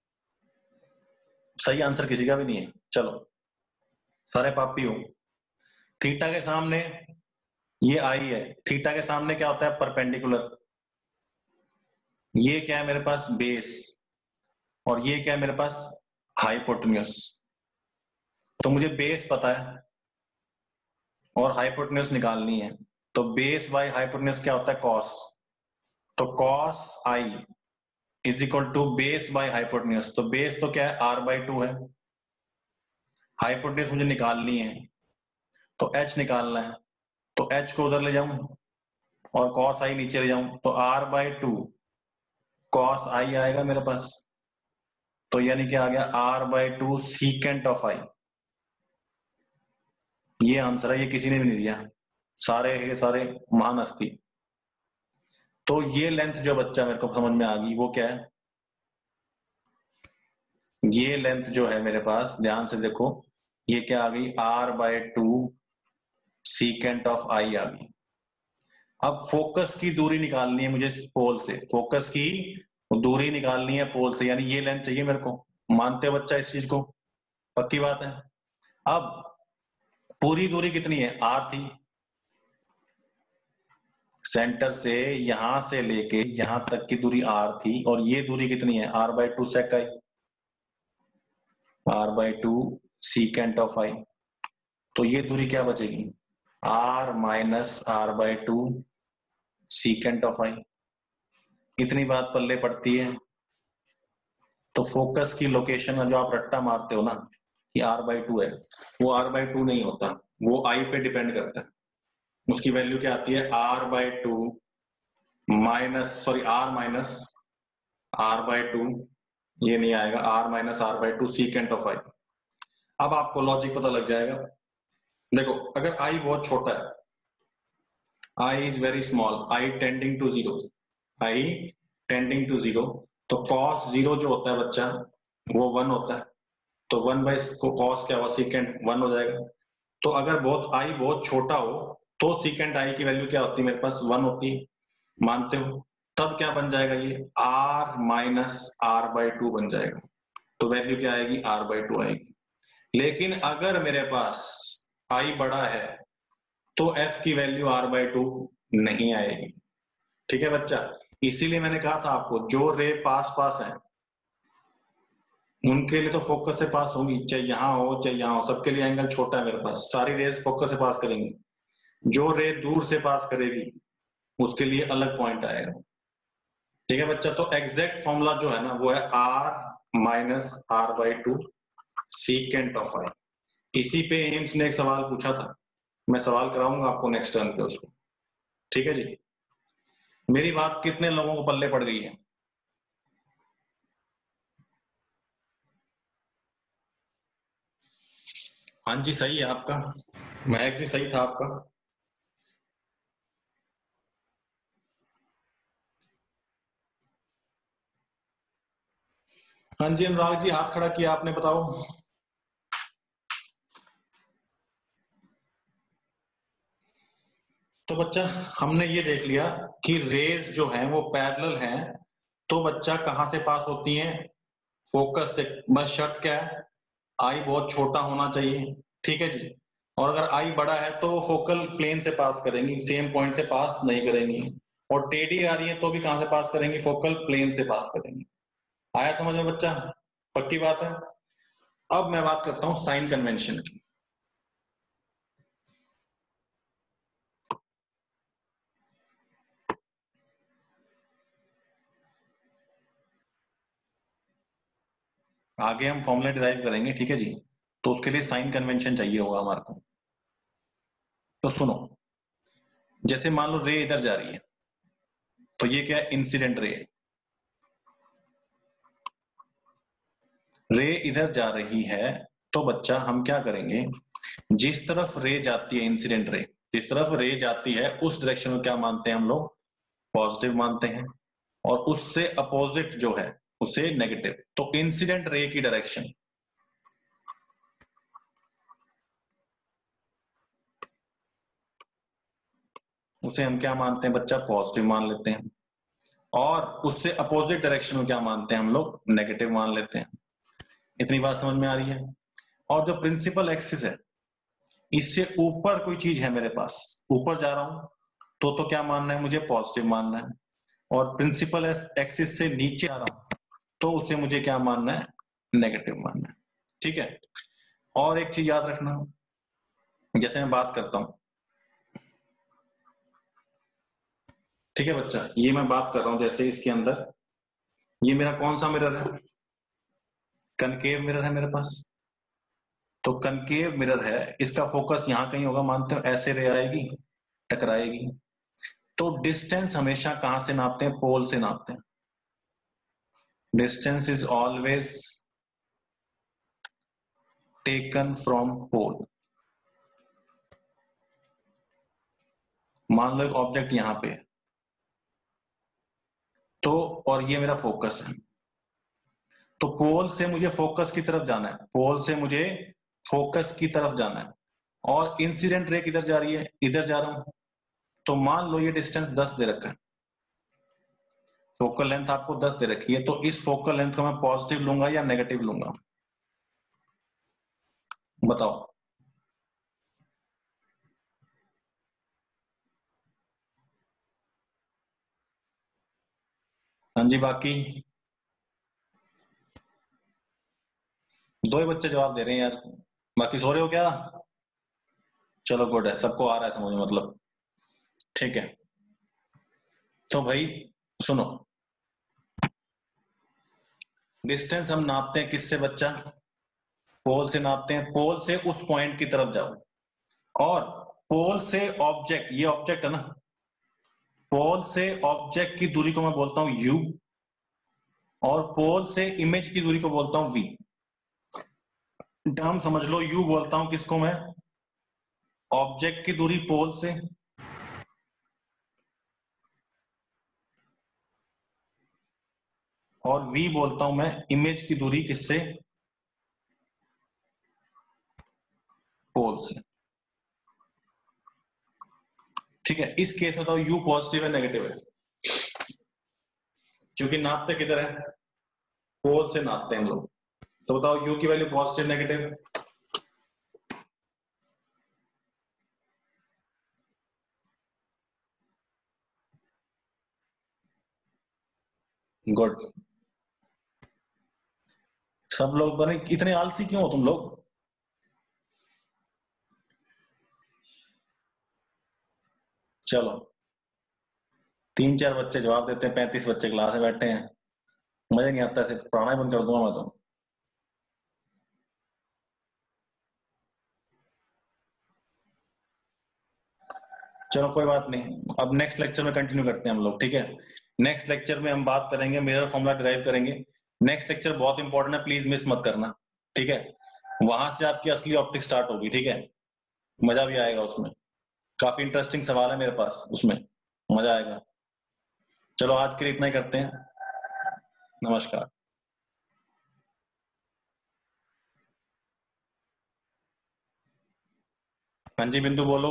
Speaker 1: सही आंसर किसी का भी नहीं है, चलो सारे पापी हो। थीटा के सामने ये आई है, थीटा के सामने क्या होता है, परपेंडिकुलर। ये क्या है मेरे पास, बेस, और ये क्या है मेरे पास, हाइपोटेन्यूस। तो मुझे बेस पता है और हाइपोटेन्यूस निकालनी है, तो बेस बाय हाइपोटेन्यूस क्या होता है, कॉस, तो cos i is equal to base by hypotenuse, तो बेस तो क्या है, r/2 है, हाइपोटेन्यूज मुझे निकालनी है तो h निकालना है, तो h को उधर ले जाऊं और cos i नीचे ले जाऊं तो r/2 cos i आएगा मेरे पास। तो यानी क्या आ गया, r/2 सीकेंट ऑफ i। ये आंसर है, ये किसी ने भी नहीं दिया, सारे के सारे महान हस्ती। तो ये लेंथ जो बच्चा मेरे को समझ में आ गई वो क्या है, ये लेंथ जो है मेरे पास, ध्यान से देखो, ये क्या आ गई, r/2 सीकेंट ऑफ i आ गई। अब फोकस की दूरी निकालनी है मुझे पोल से, फोकस की दूरी निकालनी है पोल से, यानी ये लेंथ चाहिए मेरे को। मानते हो बच्चा इस चीज को, पक्की बात है। अब पूरी दूरी कितनी है, r थी, सेंटर से यहां से लेके यहां तक की दूरी r थी, और ये दूरी कितनी है, r/2 sec i, r/2 secant of i। तो ये दूरी क्या बचेगी, r minus r/2 secant of i। इतनी बात पल्ले पड़ती है। तो फोकस की लोकेशन जो आप रट्टा मारते हो ना कि r/2 है, वो r/2 नहीं होता, वो i पे डिपेंड करता है। उसकी वैल्यू क्या आती है, r/2 r माइनस r/2, ये नहीं आएगा, r minus r/2 secant of i। अब आपको लॉजिक पता लग जाएगा। देखो अगर i बहुत छोटा है, i is very small, i tending to zero, i tending to zero, तो cos जीरो जो होता है बच्चा वो 1 होता है, तो 1 को cos क्या हुआ, सीकेंट 1 हो जाएगा। तो अगर i बहुत छोटा हो तो सीकेंट i की वैल्यू क्या होती है मेरे पास, 1 होती है, मानते हो। तब क्या बन जाएगा, ये r माइनस r/2 बन जाएगा, तो वैल्यू क्या आएगी, r/2 आएगी। लेकिन अगर मेरे पास i बड़ा है तो f की वैल्यू r/2 नहीं आएगी, ठीक है बच्चा। इसीलिए मैंने कहा था आपको, जो रे पास पास है उनके लिए तो फोकस से पास होंगी, चाहे यहां हो चाहे यहां हो, सबके लिए एंगल छोटा है मेरे पास, सारी रेज फोकस से पास करेंगी। जो रे दूर से पास करेगी उसके लिए अलग पॉइंट आएगा, ठीक है बच्चा। तो एग्जैक्ट फॉर्मूला जो है ना वो है r minus r/2 secant of i। इसी पे एम्स ने एक सवाल पूछा था, मैं सवाल कराऊंगा आपको नेक्स्ट टर्म पे उसको, ठीक है जी। मेरी बात कितने लोगों को पल्ले पड़ गई है, हाँ जी सही है आपका, महक जी सही था आपका। हाँ जी अनुराग जी हाथ खड़ा किया आपने, बताओ। तो बच्चा हमने ये देख लिया कि रेज जो है वो पैरेलल हैं, तो बच्चा कहां से पास होती हैं, फोकस से। बस शर्त क्या है, आई बहुत छोटा होना चाहिए, ठीक है जी। और अगर आई बड़ा है तो फोकल प्लेन से पास करेंगी, सेम पॉइंट से पास नहीं करेंगी। और टेढ़ी आ रही है तो भी कहां से पास करेंगी, फोकल प्लेन से पास करेंगी। आया समझ में बच्चा, पक्की बात है। अब मैं बात करता हूं साइन कन्वेंशन की। आगे हम फॉर्मूला डिराइव करेंगे, ठीक है जी। तो उसके लिए साइन कन्वेंशन चाहिए होगा हमारे को। तो सुनो, जैसे मान लो रे इधर जा रही है, तो ये क्या है, इंसिडेंट रे। रे इधर जा रही है तो बच्चा हम क्या करेंगे, जिस तरफ रे जाती है, इंसिडेंट रे जिस तरफ रे जाती है उस डायरेक्शन में क्या मानते हैं हम लोग, पॉजिटिव मानते हैं। और उससे अपोजिट जो है उसे नेगेटिव। तो इंसिडेंट रे की डायरेक्शन, उसे हम क्या मानते हैं बच्चा, पॉजिटिव मान लेते हैं। और उससे अपोजिट डायरेक्शन में क्या मानते हैं हम लोग, नेगेटिव मान लेते हैं। इतनी बात समझ में आ रही है। और जो प्रिंसिपल एक्सिस है, इससे ऊपर कोई चीज है मेरे पास, ऊपर जा रहा हूं तो क्या मानना है मुझे, पॉजिटिव मानना है। और प्रिंसिपल एक्सिस से नीचे आ रहा हूं तो उसे मुझे क्या मानना है, नेगेटिव मानना है, ठीक है। और एक चीज याद रखना, जैसे मैं बात करता हूं, ठीक है बच्चा, ये मैं बात कर रहा हूं जैसे इसके अंदर, ये मेरा कौन सा मिरर है, कनकेव मिरर है मेरे पास, तो कनकेव मिरर है, इसका फोकस यहां कहीं होगा, मानते हो ऐसे रे आएगी, टकराएगी। तो डिस्टेंस हमेशा कहां से नापते हैं? पोल से नापते हैं। Distance is always taken from pole. मान लो एक ऑब्जेक्ट यहां पे, तो और ये मेरा फोकस है, तो पोल से मुझे फोकस की तरफ जाना है, पोल से मुझे फोकस की तरफ जाना है, और इंसिडेंट रे किधर जा रही है? इधर जा रहा हूं। तो मान लो ये डिस्टेंस 10 दे रखा है, फोकल लेंथ आपको 10 दे रखी है, तो इस फोकल लेंथ को मैं पॉजिटिव लूंगा या नेगेटिव लूंगा? बताओ। हाँ जी, बाकी दो ही बच्चे जवाब दे रहे हैं यार, बाकी सो रहे हो क्या? चलो गुड है, सबको आ रहा है समझ, मतलब ठीक है। तो भाई सुनो, डिस्टेंस हम नापते हैं किससे बच्चा? पोल से नापते हैं। पोल से उस पॉइंट की तरफ जाओ, और पोल से ऑब्जेक्ट, ये ऑब्जेक्ट है ना, पोल से ऑब्जेक्ट की दूरी को मैं बोलता हूं u, और पोल से इमेज की दूरी को बोलता हूं v। टर्म समझ लो, u बोलता हूं किसको मैं? ऑब्जेक्ट की दूरी पोल से, और v बोलता हूं मैं इमेज की दूरी किससे? पोल से। ठीक है, इस केस में बताओ u पॉजिटिव है नेगेटिव है? क्योंकि नापते किधर है? पोल से नापते हैं हम लोग। तो बताओ u की वैल्यू पॉजिटिव नेगेटिव? गुड। सब लोग बने, इतने आलसी क्यों हो तुम लोग? चलो, 3-4 बच्चे जवाब देते हैं, 35 बच्चे क्लास में बैठे हैं, मजा नहीं आता, ऐसे पढ़ाना ही बंद कर दूंगा मैं तो। चलो कोई बात नहीं, अब नेक्स्ट लेक्चर में कंटिन्यू करते हैं हम लोग, ठीक है? नेक्स्ट लेक्चर में हम बात करेंगे, मिरर फॉर्मूला डिराइव करेंगे। नेक्स्ट लेक्चर बहुत इंपॉर्टेंट है, प्लीज मिस मत करना, ठीक है? वहां से आपकी असली ऑप्टिक स्टार्ट होगी, ठीक है? मजा भी आएगा उसमें, काफी इंटरेस्टिंग सवाल है मेरे पास उसमें, मजा आएगा। चलो आज के लिए इतना ही करते हैं, नमस्कार। हाँ जी बिंदु बोलो।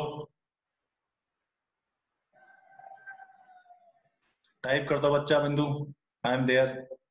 Speaker 1: टाइप कर दो बच्चा बिंदु, आई एम देयर।